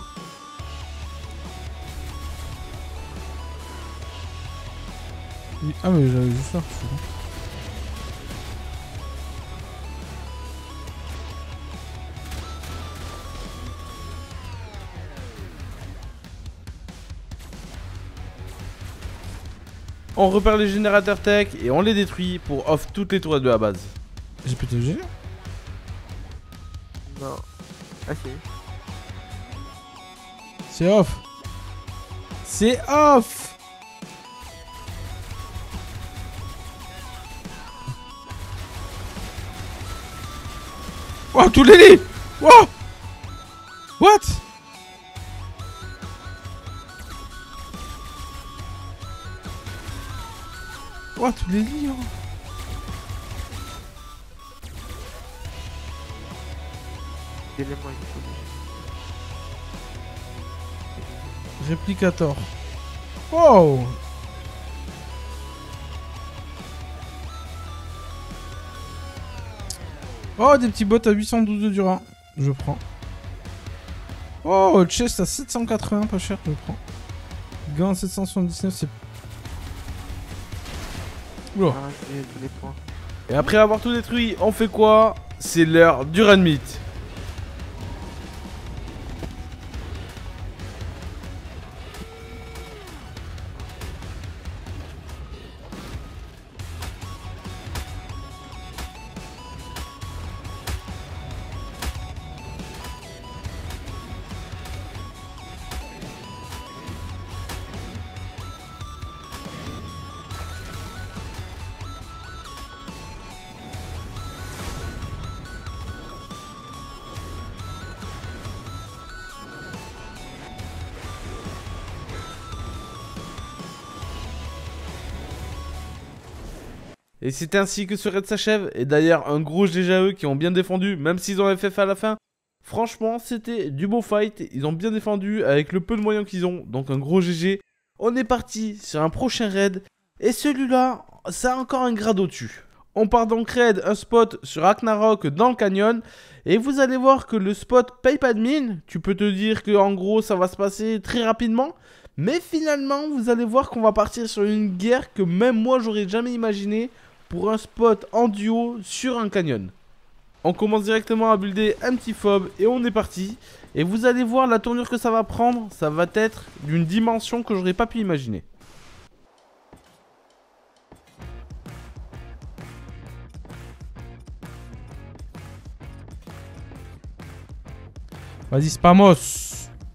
Ah mais j'avais juste ça, c'est bon. On repère les générateurs tech et on les détruit pour off toutes les tourelles de la base. J'ai pété le G. Non. Ah si. C'est off. C'est off. Wow, tous les lits. Wow. What? Wow, tous les lits, hein. Élément il faut. Réplicator. Wow. Oh, des petits bots à huit cent douze de Dura. Je prends. Oh, chest à sept cent quatre-vingts, pas cher, je prends. Gants à sept cent soixante-dix-neuf, c'est... Oula. Ah, j'ai tous les points. Et après avoir tout détruit, on fait quoi? C'est l'heure du run meet. Et c'est ainsi que ce raid s'achève. Et d'ailleurs, un gros G G à eux qui ont bien défendu, même s'ils ont F F à la fin. Franchement, c'était du beau fight. Ils ont bien défendu avec le peu de moyens qu'ils ont. Donc un gros G G. On est parti sur un prochain raid. Et celui-là, ça a encore un grade au-dessus. On part donc raid un spot sur Ragnarok dans le canyon. Et vous allez voir que le spot paye pas de mine. Tu peux te dire que en gros, ça va se passer très rapidement. Mais finalement, vous allez voir qu'on va partir sur une guerre que même moi, j'aurais jamais imaginé. Pour un spot en duo sur un canyon. On commence directement à builder un petit fob et on est parti. Et vous allez voir la tournure que ça va prendre, ça va être d'une dimension que j'aurais pas pu imaginer. Vas-y, Spamos.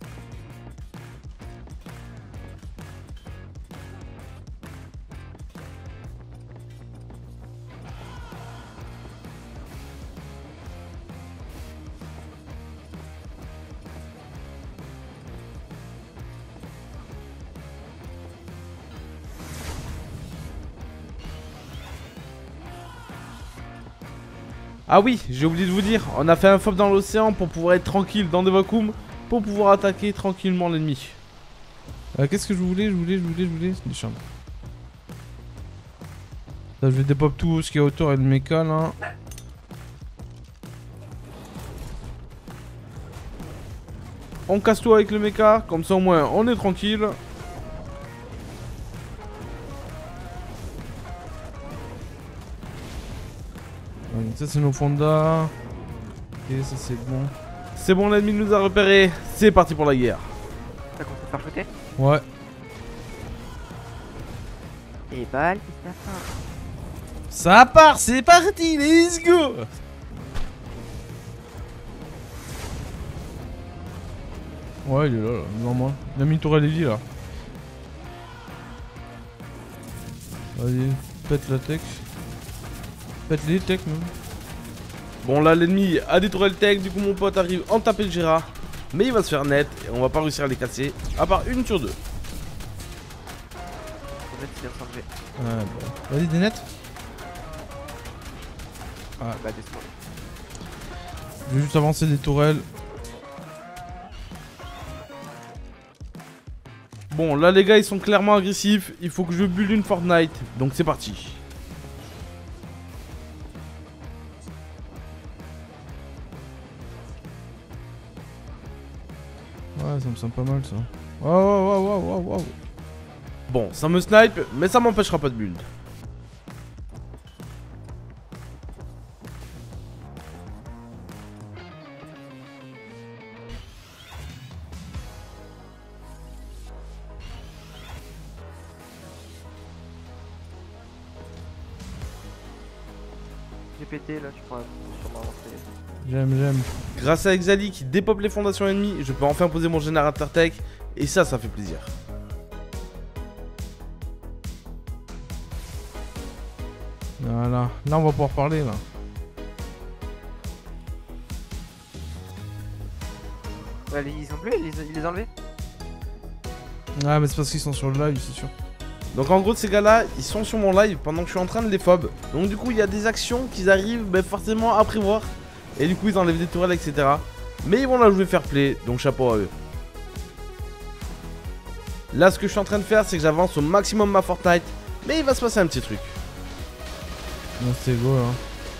Ah oui, j'ai oublié de vous dire, on a fait un fob dans l'océan pour pouvoir être tranquille dans des vacuums, pour pouvoir attaquer tranquillement l'ennemi. Euh, Qu'est-ce que je voulais Je voulais, je voulais, je voulais. C'est des charmes. Là, je vais dépop tout ce qui est autour et le méca là. On casse tout avec le mecha, comme ça au moins on est tranquille. Donc, ça c'est nos fondas. Ok, ça c'est bon. C'est bon, l'ennemi nous a repérés, c'est parti pour la guerre. Ça commence à faire shooter. Ouais. Et balle, c'est la fin. Ça part, c'est parti, let's go. Ouais, il est là, là, normal. Il a mis une tour à Lévi là. Vas-y, pète la tech. Pète les tech même. Bon là l'ennemi a des tourelles tech, du coup mon pote arrive en taper le Gérard. Mais il va se faire net et on va pas réussir à les casser, à part une sur deux. Faut mettre bien s'enlever. Ouais, bah. Vas-y, des nets. Ah bah descends. Je vais juste avancer des tourelles. Bon là les gars ils sont clairement agressifs, il faut que je bulle une Fortnite, donc c'est parti. Ouais, ça me semble pas mal ça. Waouh, waouh, waouh, waouh, waouh. Bon, ça me snipe, mais ça m'empêchera pas de build. J'ai pété là, tu pourras sûrement avancer. J'aime, j'aime. Grâce à Exali qui dépeuple les fondations ennemies, je peux enfin poser mon générateur tech, et ça, ça fait plaisir. Voilà, là on va pouvoir parler là. Ouais, ils sont plus, ils, ils les ont enlevés. Ouais, mais c'est parce qu'ils sont sur le live, c'est sûr. Donc en gros, ces gars-là, ils sont sur mon live pendant que je suis en train de les fob. Donc du coup, il y a des actions qu'ils arrivent ben, forcément à prévoir. Et du coup, ils enlèvent des tourelles, et cetera. Mais ils vont la jouer fair play, donc chapeau à eux. Là, ce que je suis en train de faire, c'est que j'avance au maximum ma Fortnite. Mais il va se passer un petit truc. Non, c'est go là.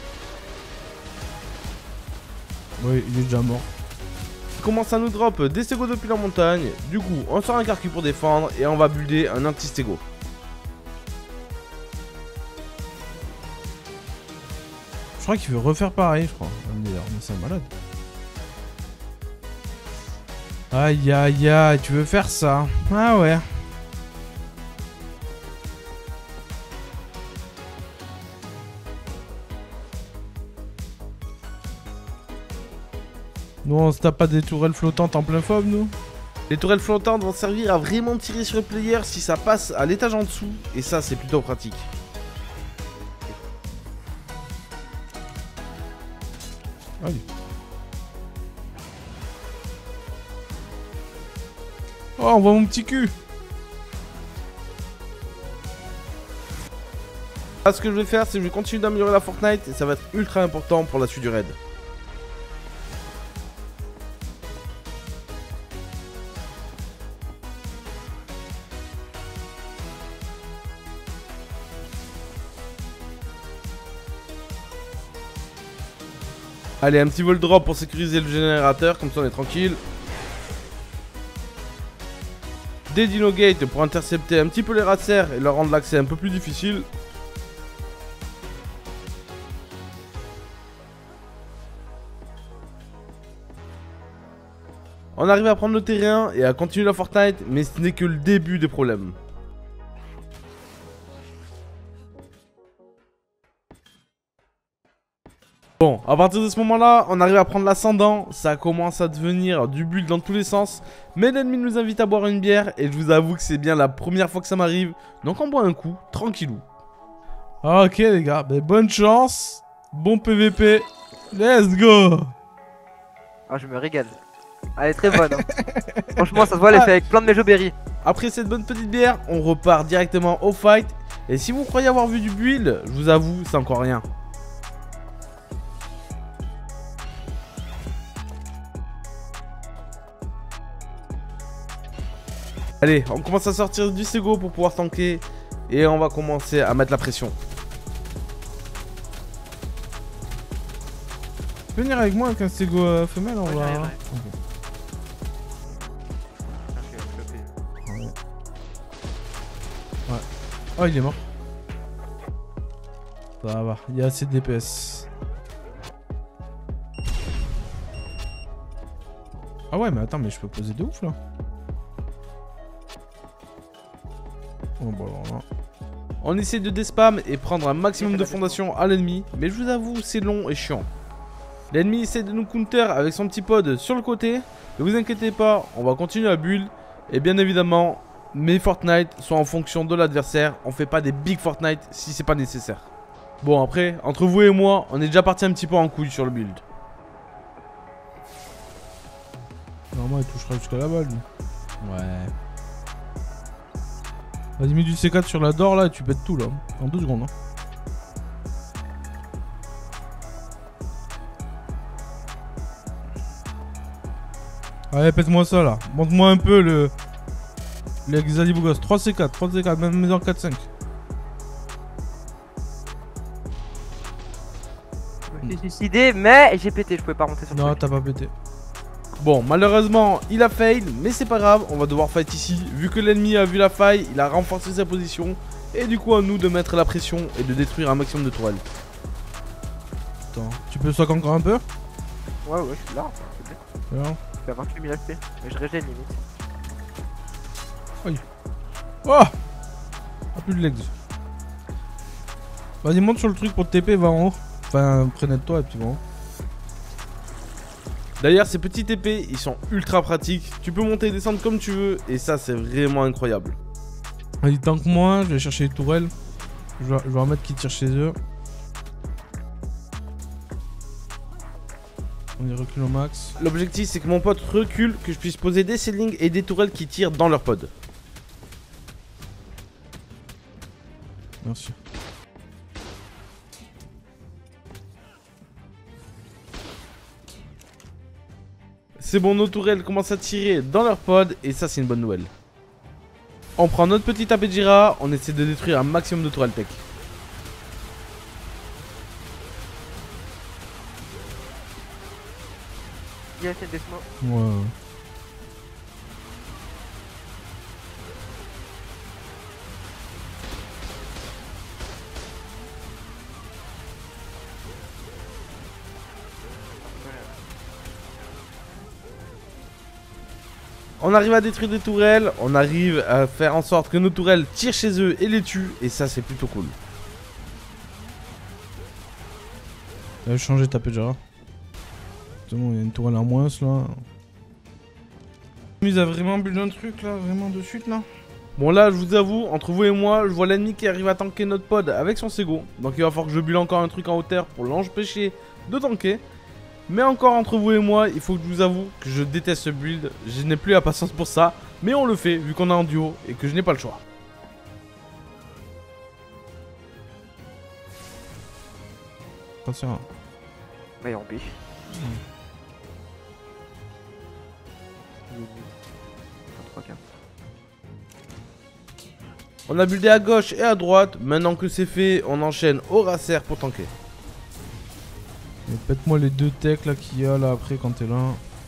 Oui, il est déjà mort. Il commence à nous drop des stegos depuis la montagne. Du coup, on sort un carcu pour défendre et on va builder un anti-stego. Je crois qu'il veut refaire pareil, je crois. D'ailleurs, mais c'est un malade. Aïe aïe aïe, tu veux faire ça? Ah ouais. Nous on se tape pas des tourelles flottantes en plein fob, nous? Les tourelles flottantes vont servir à vraiment tirer sur le player si ça passe à l'étage en dessous. Et ça, c'est plutôt pratique. Allez. Oh, on voit mon petit cul. Là, ce que je vais faire, c'est que je vais continuer d'améliorer la Fortnite et ça va être ultra important pour la suite du raid. Allez, un petit vol drop pour sécuriser le générateur, comme ça on est tranquille. Des dino gates pour intercepter un petit peu les racers et leur rendre l'accès un peu plus difficile. On arrive à prendre le terrain et à continuer la Fortnite, mais ce n'est que le début des problèmes. Bon, à partir de ce moment-là, on arrive à prendre l'ascendant, ça commence à devenir du build dans tous les sens, mais l'ennemi nous invite à boire une bière, et je vous avoue que c'est bien la première fois que ça m'arrive, donc on boit un coup, tranquillou. Ok les gars, ben, bonne chance, bon P V P, let's go. Ah, je me régale. Elle est très bonne. Hein. Franchement, ça se voit, elle est faite avec plein de méjo berry. Après cette bonne petite bière, on repart directement au fight, et si vous croyez avoir vu du build, je vous avoue, c'est encore rien. Allez, on commence à sortir du Sego pour pouvoir tanker. Et on va commencer à mettre la pression. Tu peux venir avec moi avec un Sego euh, femelle, on Ouais, va... j'arriverai. Okay. Ouais. Ouais. Oh, il est mort. Ça va, il y a assez de D P S. Ah ouais, mais attends, mais je peux poser de ouf là. Oh, bon, alors là. On essaie de déspam et prendre un maximum de fondations à l'ennemi, mais je vous avoue, c'est long et chiant. L'ennemi essaie de nous counter avec son petit pod sur le côté. Ne vous inquiétez pas, on va continuer à build. Et bien évidemment, mes Fortnite sont en fonction de l'adversaire. On fait pas des big Fortnite si c'est pas nécessaire. Bon, après, entre vous et moi, on est déjà parti un petit peu en couille sur le build. Normalement, il touchera jusqu'à la balle, lui. Ouais. Vas-y, mets du C quatre sur la door là et tu pètes tout là. En deux secondes. Hein. Allez, pète-moi ça là. Montre-moi un peu le. L'exalibugos. trois C quatre, trois C quatre, même maison quatre cinq. Je me suis suicidé, mais j'ai pété, je pouvais pas remonter sur le Non, truc. t'as pas pété. Bon, malheureusement, il a fail, mais c'est pas grave, on va devoir fight ici. Vu que l'ennemi a vu la faille, il a renforcé sa position. Et du coup, à nous de mettre la pression et de détruire un maximum de tourelles. Attends, tu peux stock encore un peu? Ouais, ouais, je suis là. C'est bien. Alors. Je fais vingt-huit mille H P. Mais je régène limite. Oh ah, plus de legs. Vas-y, monte sur le truc pour te T P, va en haut. Enfin, prenez de toi et puis bon. D'ailleurs, ces petits T P, ils sont ultra pratiques. Tu peux monter et descendre comme tu veux. Et ça, c'est vraiment incroyable. Vas-y, tank moi, je vais chercher les tourelles. Je vais, je vais remettre qui tire chez eux. On y recule au max. L'objectif, c'est que mon pote recule, que je puisse poser des ceilings et des tourelles qui tirent dans leur pod. Merci. C'est bon, nos tourelles commencent à tirer dans leur pod et ça, c'est une bonne nouvelle. On prend notre petit tapé de Jira, on essaie de détruire un maximum de tourelles tech. Yes, c'est des smokes. Ouais, ouais. On arrive à détruire des tourelles, on arrive à faire en sorte que nos tourelles tirent chez eux et les tuent, et ça c'est plutôt cool. Là, je changeais de tapé de Jara. C'est bon, il y a une tourelle en moins là. Il a vraiment build un truc là, vraiment de suite là. Bon là, je vous avoue, entre vous et moi, je vois l'ennemi qui arrive à tanker notre pod avec son Sego. Donc il va falloir que je build encore un truc en hauteur pour l'empêcher de tanker. Mais encore entre vous et moi, il faut que je vous avoue que je déteste ce build. Je n'ai plus la patience pour ça. Mais on le fait vu qu'on est en duo et que je n'ai pas le choix. Attention. Mais on biche. On a buildé à gauche et à droite. Maintenant que c'est fait, on enchaîne au racer pour tanker. Pète-moi les deux techs là qu'il y a là après quand t'es là.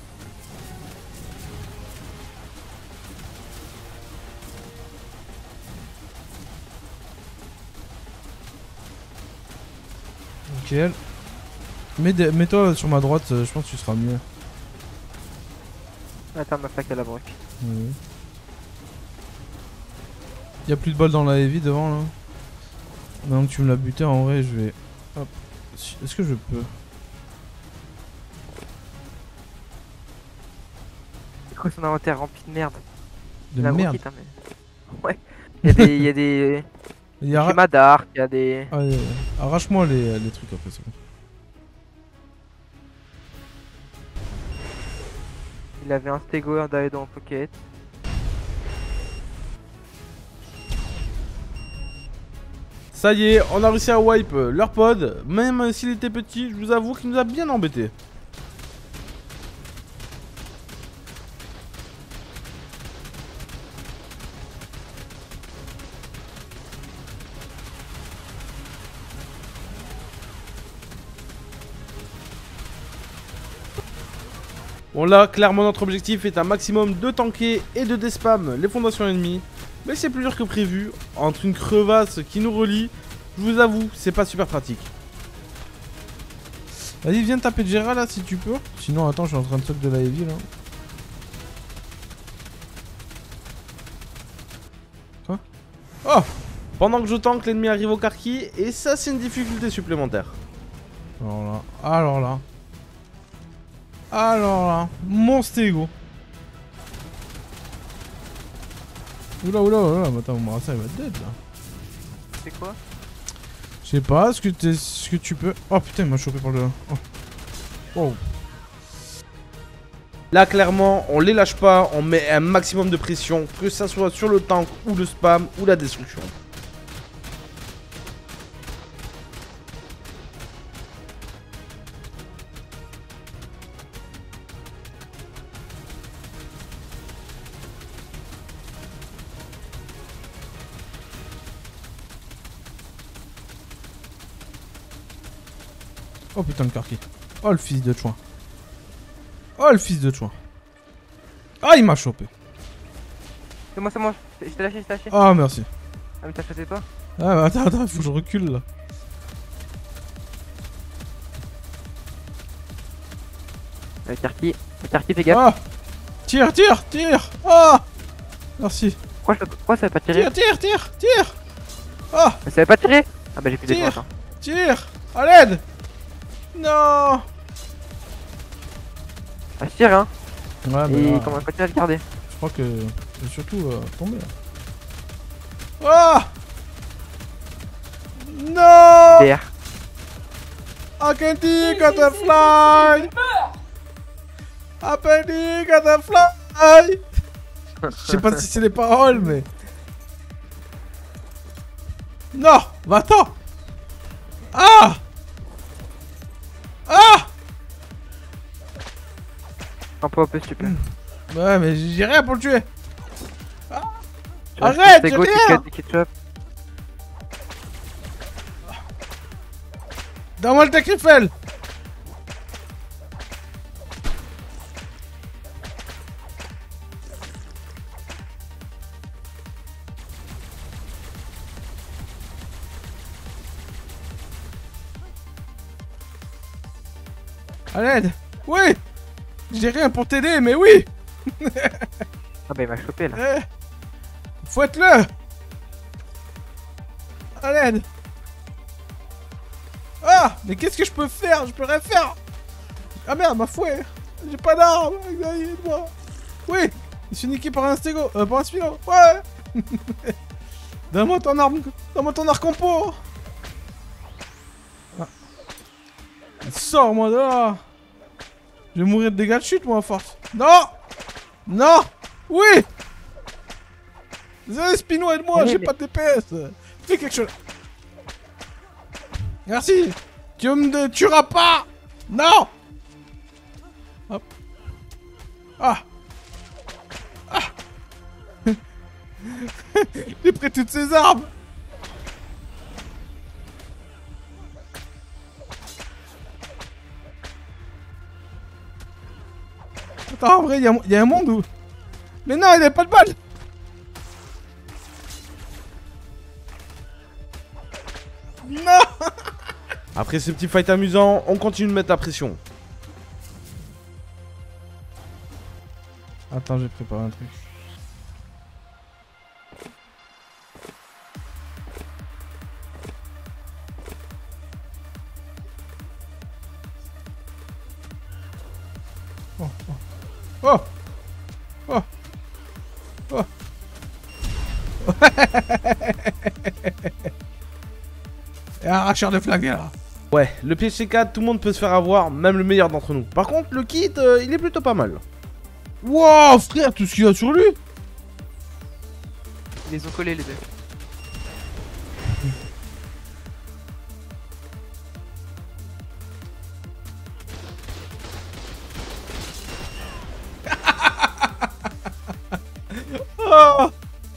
Nickel. Mets-toi sur ma droite, je pense que tu seras mieux. Attends, ma fac à la broc. Oui. Y'a plus de balles dans la heavy devant là. Maintenant que tu me l'as buté, en vrai, je vais. Hop. Est-ce que je peux? C'est quoi son inventaire rempli de merde? De la merde. Roquette, hein, mais... Ouais. Y'a des. Y'a des. Il y a schémas d'arc, y'a des. Ah, euh, arrache-moi les, les trucs après, c'est bon. Il avait un stego, un daedo en pocket. Ça y est, on a réussi à wipe leur pod. Même s'il était petit, je vous avoue qu'il nous a bien embêtés. Bon là, clairement notre objectif est un maximum de tanker et de déspam les fondations ennemies. Mais c'est plus dur que prévu, entre une crevasse qui nous relie, je vous avoue, c'est pas super pratique. Vas-y, viens taper de Gera là si tu peux. Sinon, attends, je suis en train de sock de la heavy là. Quoi? Oh! Pendant que je tank, l'ennemi arrive au Karki, et ça c'est une difficulté supplémentaire. Alors là, alors là. Alors là, mon stégo. Oula oula oula, attends, mon ça il va dead là. C'est quoi? Je sais pas, ce que, ce que tu peux. Oh putain, il m'a chopé par le. Oh. Wow. Là clairement, on les lâche pas, on met un maximum de pression, que ça soit sur le tank ou le spam ou la destruction. Oh putain le Karki. Oh le fils de chouin. Oh le fils de chouin. Ah, il m'a chopé. C'est moi, c'est moi. Je t'ai lâché, je t'ai lâché. Ah, merci. Ah, mais t'as choisi toi? Ah, bah, attends, attends, faut que je recule là. Euh, Karki. Karki, fais gaffe. Ah! Tire, tire, tire! Ah! Merci. Pourquoi, je... Pourquoi ça va pas tirer? Tire, tire, tire, tire! Ah! Mais ça va pas tirer? Ah, bah j'ai plus des Tire! points. Tire! À l'aide! Non! Ah, je tire, hein. Ouais, mais Et là, comment on continue à le garder? je crois que je vais surtout euh, tomber là. Ah! Non! Derrière. I can dig at the fly! I can dig at the fly! Je sais pas si c'est les paroles, mais. Non! Va-t'en! Ah! Ah! Un peu, un peu, s'il te plaît. Ouais, mais j'ai rien pour le tuer! Ah! Tu restes Arrête, sur j'ai Tego, tu rien! cut du ketchup. Donne-moi le Tacrifel! À l'aide! Oui! J'ai rien pour t'aider, mais oui! Ah, bah il m'a chopé là. Eh! Fouette-le! À l'aide! Ah! Mais qu'est-ce que je peux faire? Je peux rien faire! Ah merde, ma fouet! J'ai pas d'arme! Aide-moi! Oui! Il se fait niquer par un stégo! Euh, par un spino! Ouais! Donne-moi ton arme! Donne-moi ton arc compo! Ah. Sors-moi de là! Je vais mourir de dégâts de chute, moi, à force! Non! Non! Oui! Désolé, Spino, aide-moi! J'ai pas de D P S! Fais quelque chose! Merci! Tu me tueras pas! Non! Hop! Ah! Ah! J'ai pris toutes ces armes! Attends, en vrai, il y, y a un monde où... Mais non, il n'y avait pas de balle! Non! Après ce petit fight amusant, on continue de mettre la pression. Attends, j'ai préparé un truc. Oh, oh. Oh! Oh! Oh! Et un arracheur de flingue là! Ouais, le P C quatre, tout le monde peut se faire avoir, même le meilleur d'entre nous. Par contre, le kit, euh, il est plutôt pas mal. Wow, frère, tout ce qu'il y a sur lui! Ils les ont collés les deux. Oh!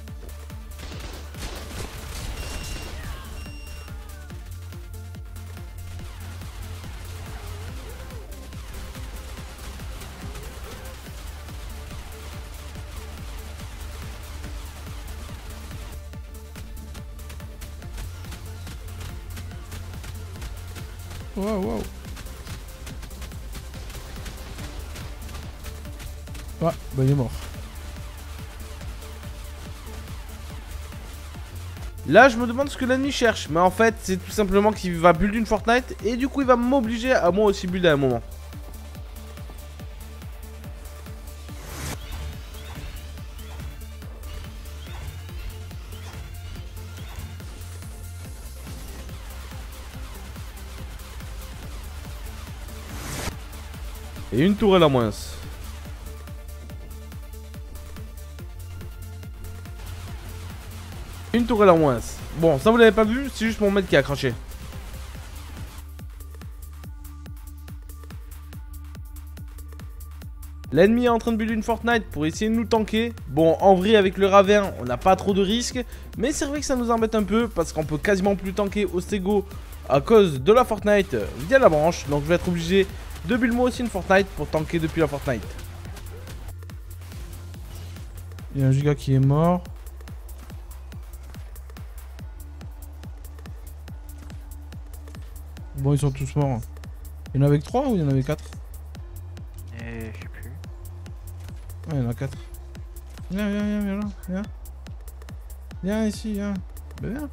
Wow, wow. Ouais, bah il est mort. Là, je me demande ce que l'ennemi cherche, mais en fait, c'est tout simplement qu'il va build une Fortnite, et du coup, il va m'obliger à moi aussi build à un moment. Et une tourelle à moins. Une tourelle à moins. Bon, ça vous l'avez pas vu, c'est juste mon maître qui a craché. L'ennemi est en train de build une Fortnite pour essayer de nous tanker. Bon, en vrai, avec le Ravin, on n'a pas trop de risques. Mais c'est vrai que ça nous embête un peu parce qu'on peut quasiment plus tanker au Stego à cause de la Fortnite via la branche. Donc je vais être obligé de build moi aussi une Fortnite pour tanker depuis la Fortnite. Il y a un giga qui est mort. Bon, ils sont tous morts. Il y en avait que trois ou il y en avait quatre? Et je sais plus. Ouais, il y en a quatre. Viens, viens, viens, viens là, viens. Viens ici, viens. Ben viens.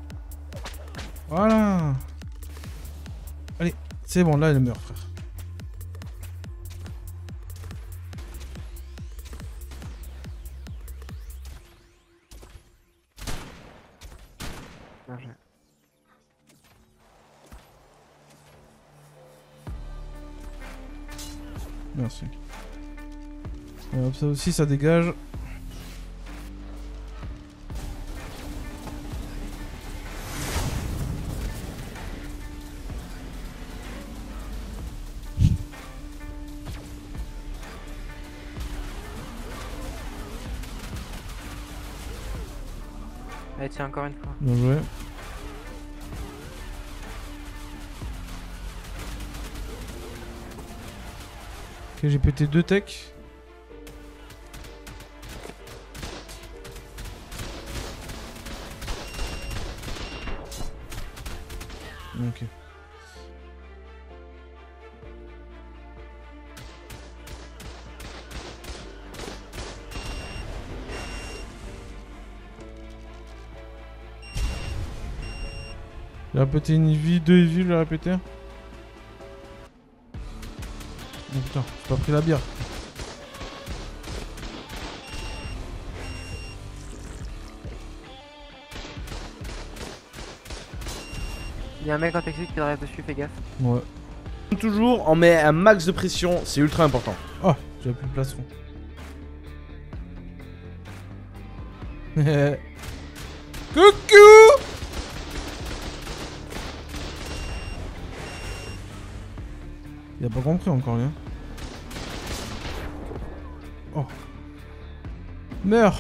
Voilà. Allez, c'est bon, là il meurt, frère. Bien joué. Merci. Et hop, ça aussi, ça dégage. Allez, tiens, encore une fois. Bien joué. Ok, j'ai pété deux techs. Ok. Il a pété une vie, deux vies, il a répété. Oh putain, j'ai pas pris la bière. Il y a un mec en taxi qui reste dessus, fais gaffe. Ouais. Comme toujours, on met un max de pression, c'est ultra important. Oh, j'ai plus de plastron. Coucou! Il a pas compris encore, lui. Hein. Oh. Meurs!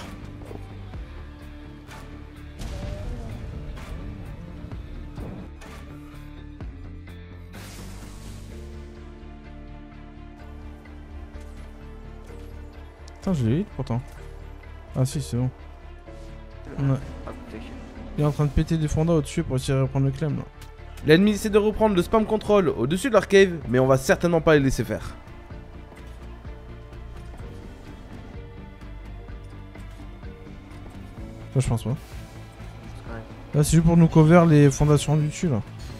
Putain, je l'ai hit pourtant. Ah si, c'est bon. Ouais. Il est en train de péter des fondas au-dessus pour essayer de reprendre le clem là. L'ennemi essaie de reprendre le spam control au-dessus de leur cave, mais on va certainement pas les laisser faire. Là, je pense pas. Là, c'est juste pour nous cover les fondations du dessus là.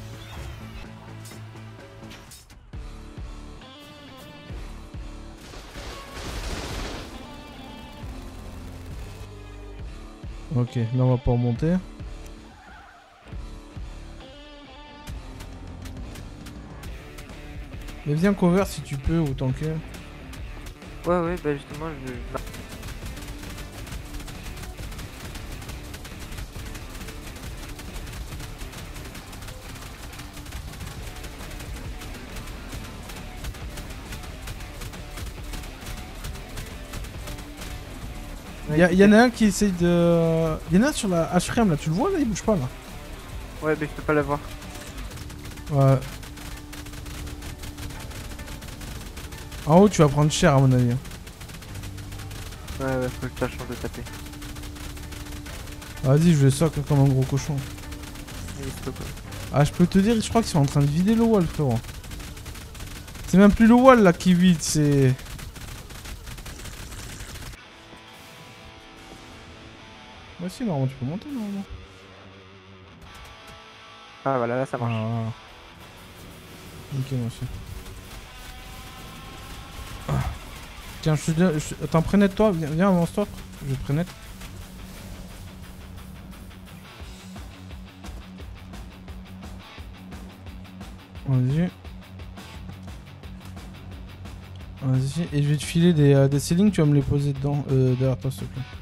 Ok, là on va pas remonter. Mais viens cover si tu peux ou tanker. Ouais, ouais, bah justement, je. Y'a y en a un qui essaye de. Y'en a un sur la H-frame là, tu le vois là, il bouge pas là. Ouais, mais je peux pas l'avoir. Ouais. En haut, tu vas prendre cher à mon avis. Ouais, ouais, faut que je change de taper. Vas-y, je le socle comme un gros cochon. Il se peut pas. Ah, je peux te dire, je crois qu'ils sont en train de vider le wall, frérot. C'est même plus le wall là qui vide, c'est. Bah si, normalement tu peux monter normalement. Ah voilà, là ça marche. Ah, voilà. Nickel, moi aussi. Ah. Tiens, je te dis, je... attends, prénette toi, viens, viens avance-toi. Je prénette. Vas-y. Vas-y, et je vais te filer des, euh, des ceilings, tu vas me les poser dedans, euh, derrière toi s'il te plaît.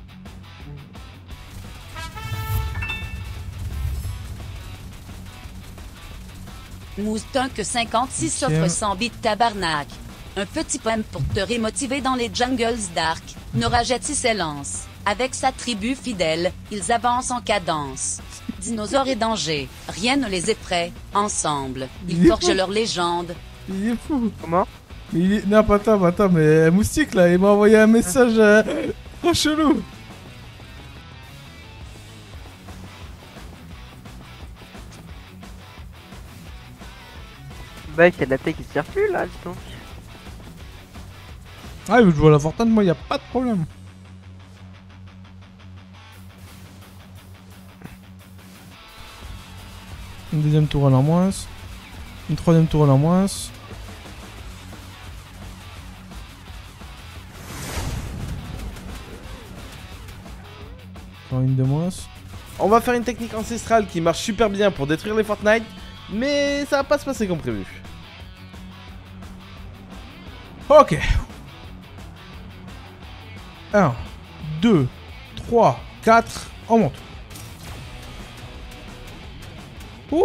Moustunk cinquante-six Ok. offre cent bits tabarnak. Un petit poème pour te rémotiver dans les jungles dark. Norajeti s'élance. Avec sa tribu fidèle, ils avancent en cadence. Dinosaures et dangers, rien ne les effraie. Ensemble, Il ils est forgent fou. leur légende. Il est fou. Comment? Mais il est... Non, pas attends, attends, mais Moustique là, il m'a envoyé un message euh, trop chelou. Bah, il y a de la tech qui se tire plus là, dis donc. Ah, il veut jouer à la Fortnite, moi, y a pas de problème. Une deuxième tourelle en moins. Une troisième tourelle en moins. Encore une de moins. On va faire une technique ancestrale qui marche super bien pour détruire les Fortnite, mais ça va pas se passer comme prévu. Ok. un, deux, trois, quatre, on monte. Ouh.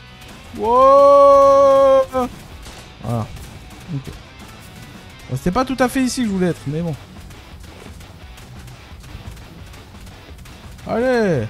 Wow. Voilà. Ok. Bon, c'était pas tout à fait ici que je voulais être, mais bon. Allez.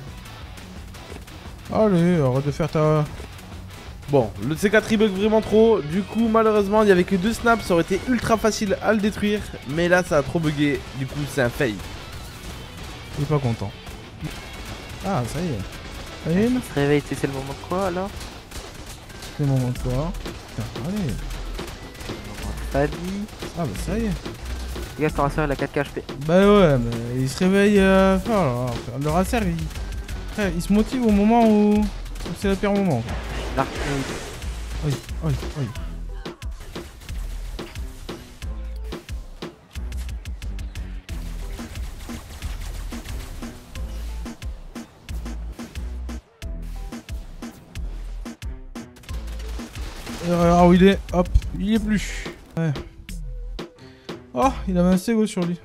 Allez, arrête de faire ta... Bon, le C quatre il bug vraiment trop, du coup malheureusement il y avait que deux snaps, ça aurait été ultra facile à le détruire, mais là ça a trop bugué, du coup c'est un fail. Il est pas content. Ah, ça y est. Ça y est, Il se réveille, tu sais, c'est le moment de quoi alors? c'est le moment de quoi? Putain, allez. Pas dit. Ah bah ça y est. Les gars, ton rasseur il a quatre K H P. Bah ouais, mais il se réveille... Euh... Oh là là, le racer, il... Ouais, il se motive au moment où... où c'est le pire moment. L'arcade. Aïe, aïe, aïe. Ah où il est, hop, il y est plus. Ouais. Oh, il avait un Sego sur lui.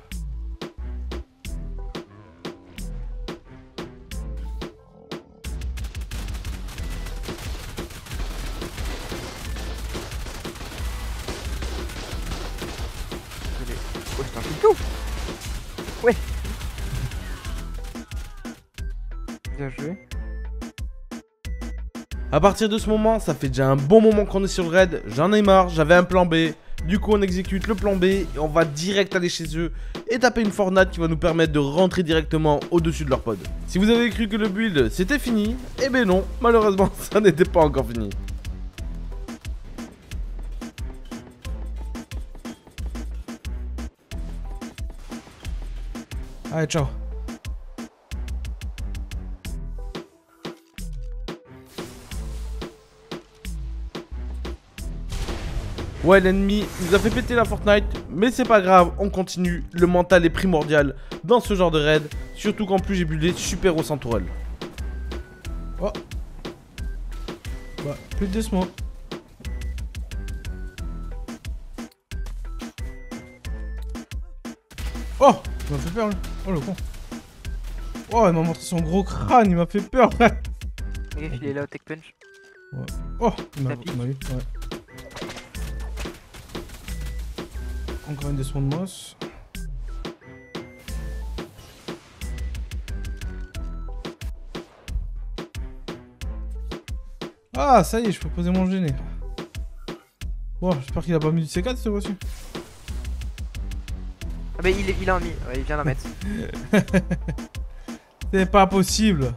Oh, c'est un pintou. Ouais. Bien joué. A partir de ce moment, ça fait déjà un bon moment qu'on est sur le raid, j'en ai marre, j'avais un plan B. Du coup on exécute le plan B et on va direct aller chez eux et taper une Fortnite qui va nous permettre de rentrer directement au-dessus de leur pod. Si vous avez cru que le build c'était fini, eh ben non, malheureusement ça n'était pas encore fini. Allez, ciao. Ouais, l'ennemi nous a fait péter la Fortnite, mais c'est pas grave, on continue, le mental est primordial dans ce genre de raid, surtout qu'en plus j'ai buildé super au central. Oh. Bah, plus de décembre. Oh, il m'a fait peur, lui. Oh, le con. Oh, il m'a montré son gros crâne, il m'a fait peur, frère. Les gars, il est là au tech punch. Ouais. Oh, il m'a Ça pique. il m'a eu, ouais. Encore une descente de moss. Ah, ça y est, je peux poser mon gêné. Bon, j'espère qu'il a pas mis du C quatre cette fois-ci. Ah bah il, est, il a mis, ouais, il vient d'en mettre. C'est pas possible.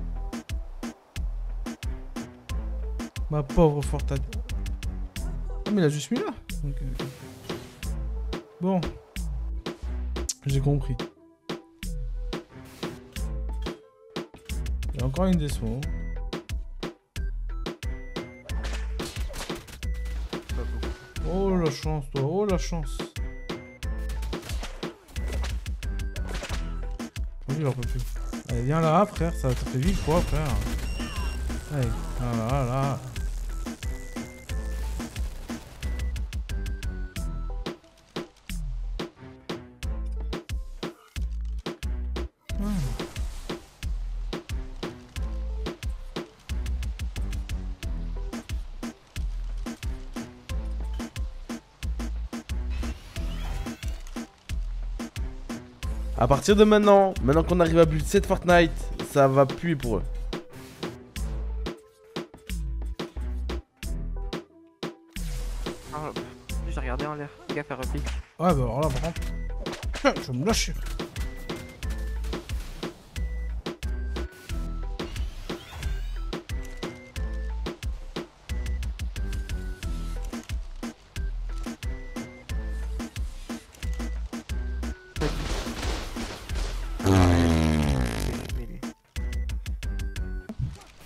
Ma pauvre Fortnite. Ah mais il a juste mis là. Ok, ok. Bon. J'ai compris. Il y a encore une décision. Oh la chance toi, oh la chance. Oui, j'en peux plus. Allez, viens là, frère, ça, ça fait vite quoi, frère. Allez, là, là, là. A partir de maintenant, maintenant qu'on arrive à build cette Fortnite, ça va puer pour eux. Ah, j'ai regardé en l'air, les gars, faire repique. Ouais, bah alors là, par contre. Je vais me lâcher.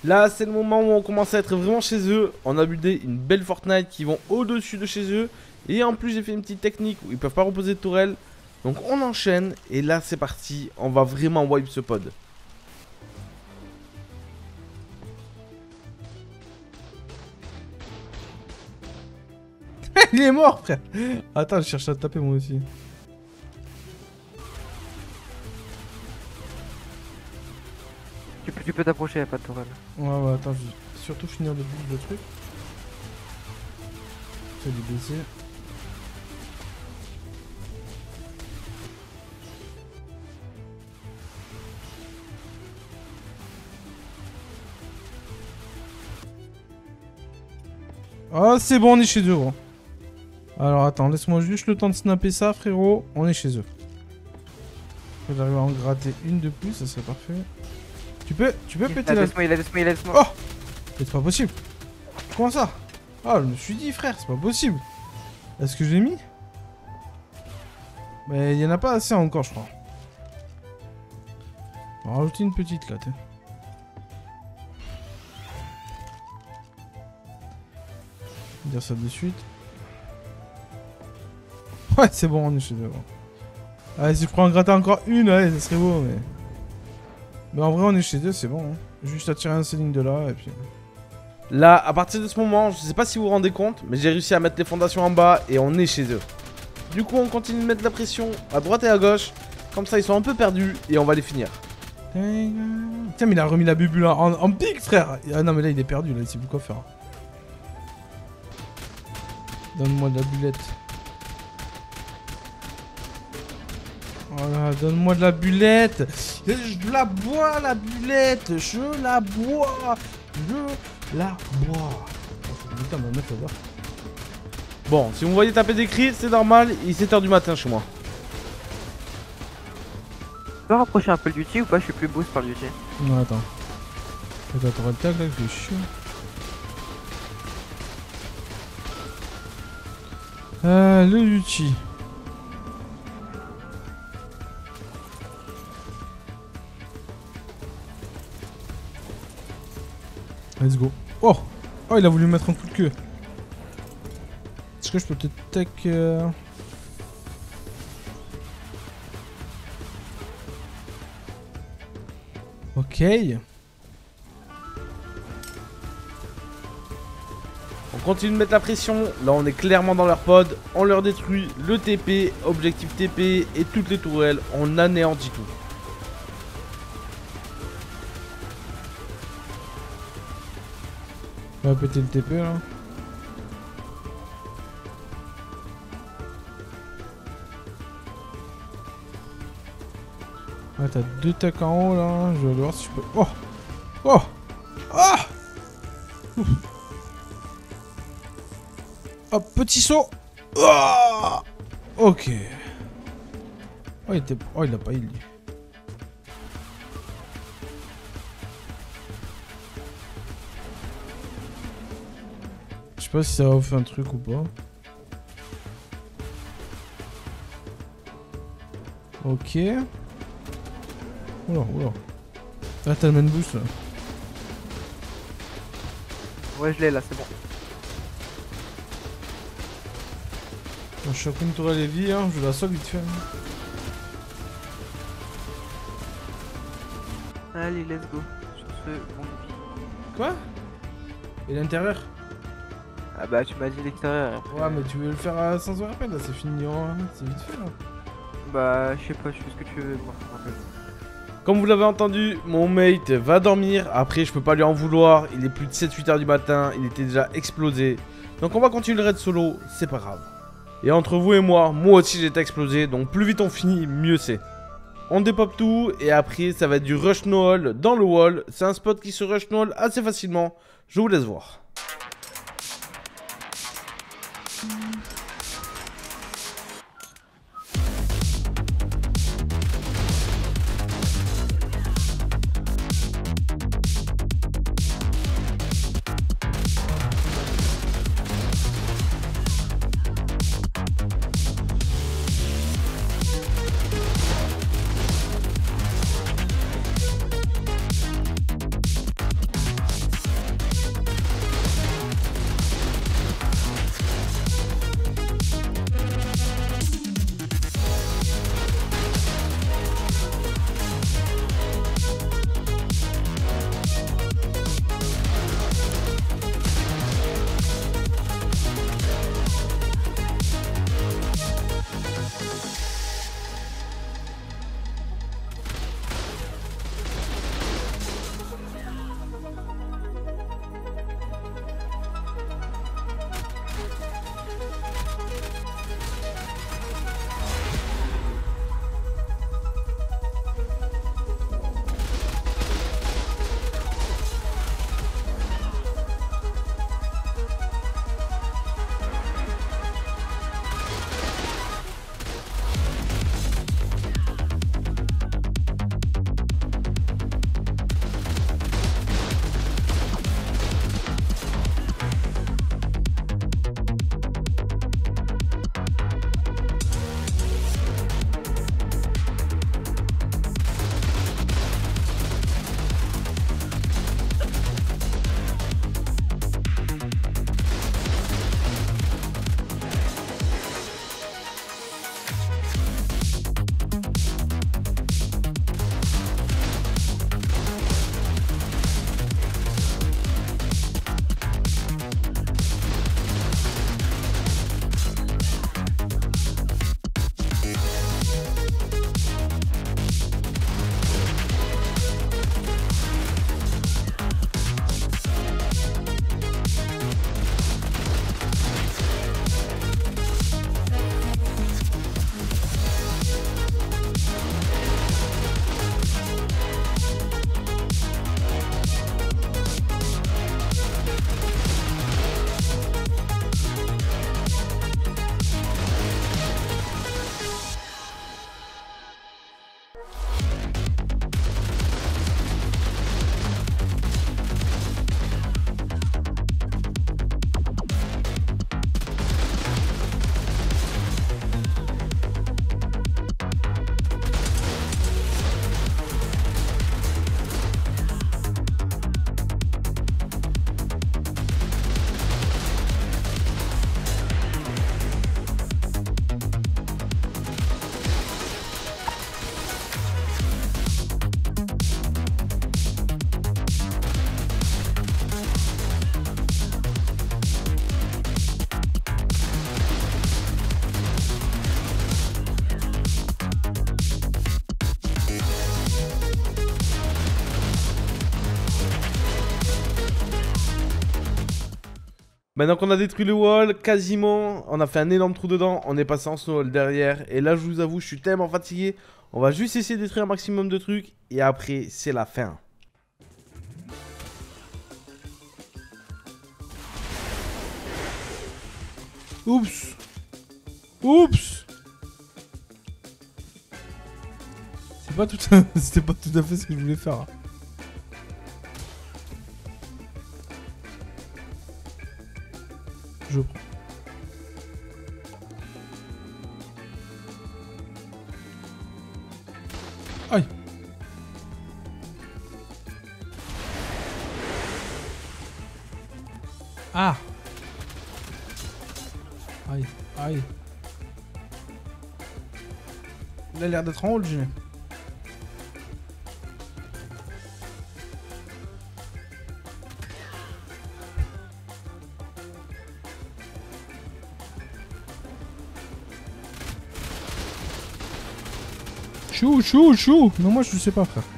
Là, c'est le moment où on commence à être vraiment chez eux. On a buildé une belle Fortnite qui vont au-dessus de chez eux. Et en plus, j'ai fait une petite technique où ils peuvent pas reposer de tourelle. Donc on enchaîne. Et là, c'est parti. On va vraiment wipe ce pod. Il est mort, frère. Attends, je cherche à taper moi aussi. Tu peux tu peux t'approcher, y'a pas de tourelle. Ouais, ouais, attends, je vais surtout finir de bouger le truc. Je vais les baisser. Ah, c'est bon, on est chez eux, gros. Alors, attends, laisse-moi juste le temps de snapper ça, frérot. On est chez eux. J'arrive à en gratter une de plus, ça serait parfait. Tu peux, tu peux Il péter a la... des smoke, il a des smoke, il a des smoke. Oh! Mais c'est pas possible. Comment ça? Ah, je me suis dit, frère, c'est pas possible. Est-ce que j'ai mis? Mais il y en a pas assez encore, je crois. On va rajouter une petite là, t'es. Dire ça de suite. Ouais, c'est bon, on est chez eux. Bon. Allez, si je prends en gratter encore une, ouais, ça serait beau, mais... Mais en vrai, on est chez eux, c'est bon. Hein. Juste à tirer un ceiling de là, et puis... Là, à partir de ce moment, je sais pas si vous vous rendez compte, mais j'ai réussi à mettre les fondations en bas et on est chez eux. Du coup, on continue de mettre la pression à droite et à gauche. Comme ça, ils sont un peu perdus et on va les finir. Tiens, mais il a remis la bubule en, en pique, frère. Ah non, mais là, il est perdu, là, il sait plus quoi faire. Donne-moi de la bulette. Voilà, donne-moi de la bulette. Je la bois, la bulette. Je la bois. Je la bois. Putain, ma meuf, elle va. Bon, si vous me voyez taper des cris, c'est normal, il est sept heures du matin chez moi. Tu peux rapprocher un peu le duty ou pas? Je suis plus boost par le duty. Non, attends. Attends, t'auras le tag là, je vais chier. Euh, le duty. Let's go. Oh! Oh, il a voulu mettre un coup de queue. Est-ce que je peux peut-être tech euh... Ok. On continue de mettre la pression. Là, on est clairement dans leur pod. On leur détruit le T P, objectif T P et toutes les tourelles. On anéantit tout. On va péter le T P là. Ouais, t'as deux tacs en haut là. Je vais aller voir si je peux. Oh! Oh! Ah! Ouf. Hop, petit saut! Oh! Ok. Oh, il était. Oh, il a pas eu lui. Je sais pas si ça va vous faire un truc ou pas. Ok. Oula, oula. Là, t'as le main boost là. Ouais, je l'ai là, c'est bon. Bon, je suis une tourelle heavy, hein. Je la sauve vite fait. Allez, let's go. Sur ce bon duty. Quoi? Et l'intérieur? Ah bah, tu m'as dit l'extérieur. après. Ouais, mais tu veux le faire à sans rappel là, c'est fini, hein. C'est vite fait là. Bah, je sais pas, je fais ce que tu veux, moi. En fait. Comme vous l'avez entendu, mon mate va dormir. Après, je peux pas lui en vouloir. Il est plus de sept huit heures du matin. Il était déjà explosé. Donc, on va continuer le raid solo. C'est pas grave. Et entre vous et moi, moi aussi j'étais explosé. Donc, plus vite on finit, mieux c'est. On dépop tout. Et après, ça va être du rush no hall dans le wall. C'est un spot qui se rush no hall assez facilement. Je vous laisse voir. Maintenant qu'on a détruit le wall, quasiment, on a fait un énorme trou dedans, on est passé en snow wall derrière. Et là, je vous avoue, je suis tellement fatigué. On va juste essayer de détruire un maximum de trucs. Et après, c'est la fin. Oups. Oups. C'est pas tout à... C'était pas tout à fait ce que je voulais faire. Je prends. Aïe. Ah. Aïe, aïe. Il a l'air d'être en haut le gilet. Chou, chou, chou. Non, moi je sais pas, frère.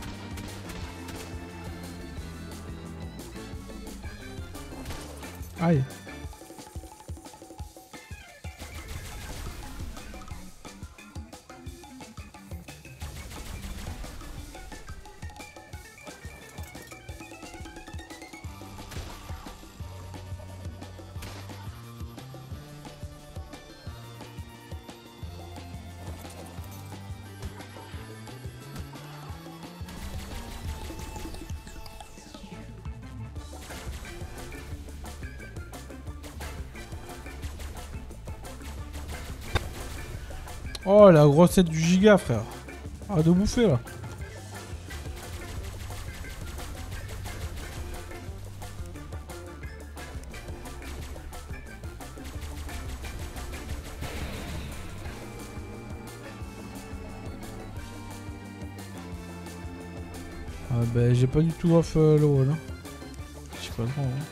Aïe. Oh la grossette du giga, frère. Ah, de bouffer là. Ah bah j'ai pas du tout off euh, le wall. Hein. J'ai pas le droit. Hein.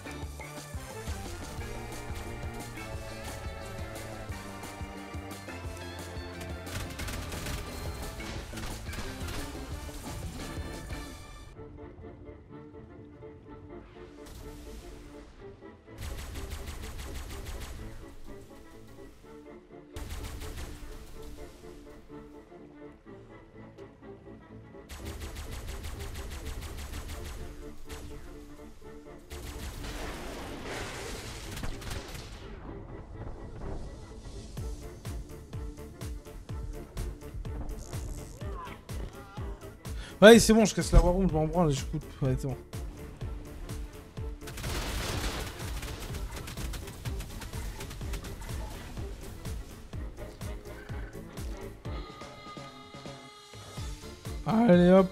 Ouais, c'est bon, je casse la war room, je m'en branle, je coupe. Ouais, c'est bon. Allez hop.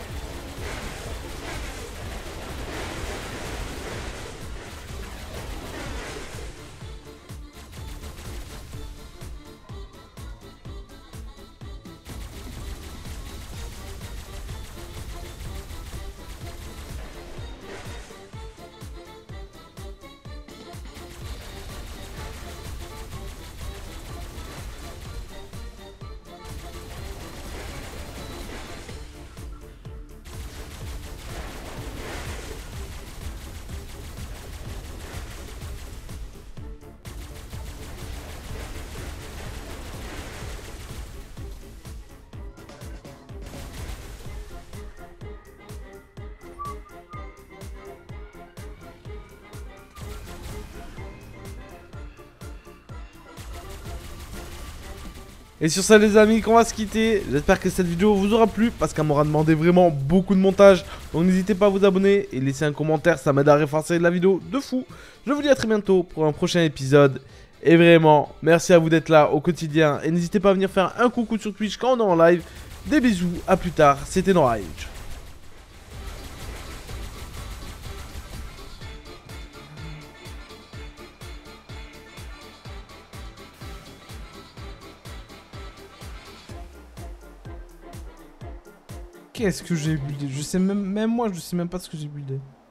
Et sur ça les amis, qu'on va se quitter. J'espère que cette vidéo vous aura plu parce qu'elle m'aura demandé vraiment beaucoup de montage. Donc n'hésitez pas à vous abonner et laisser un commentaire, ça m'aide à référencer la vidéo de fou. Je vous dis à très bientôt pour un prochain épisode. Et vraiment, merci à vous d'être là au quotidien. Et n'hésitez pas à venir faire un coucou sur Twitch quand on est en live. Des bisous, à plus tard, c'était Norage. Qu'est-ce que j'ai buildé? Je sais même, même moi, je sais même pas ce que j'ai buildé.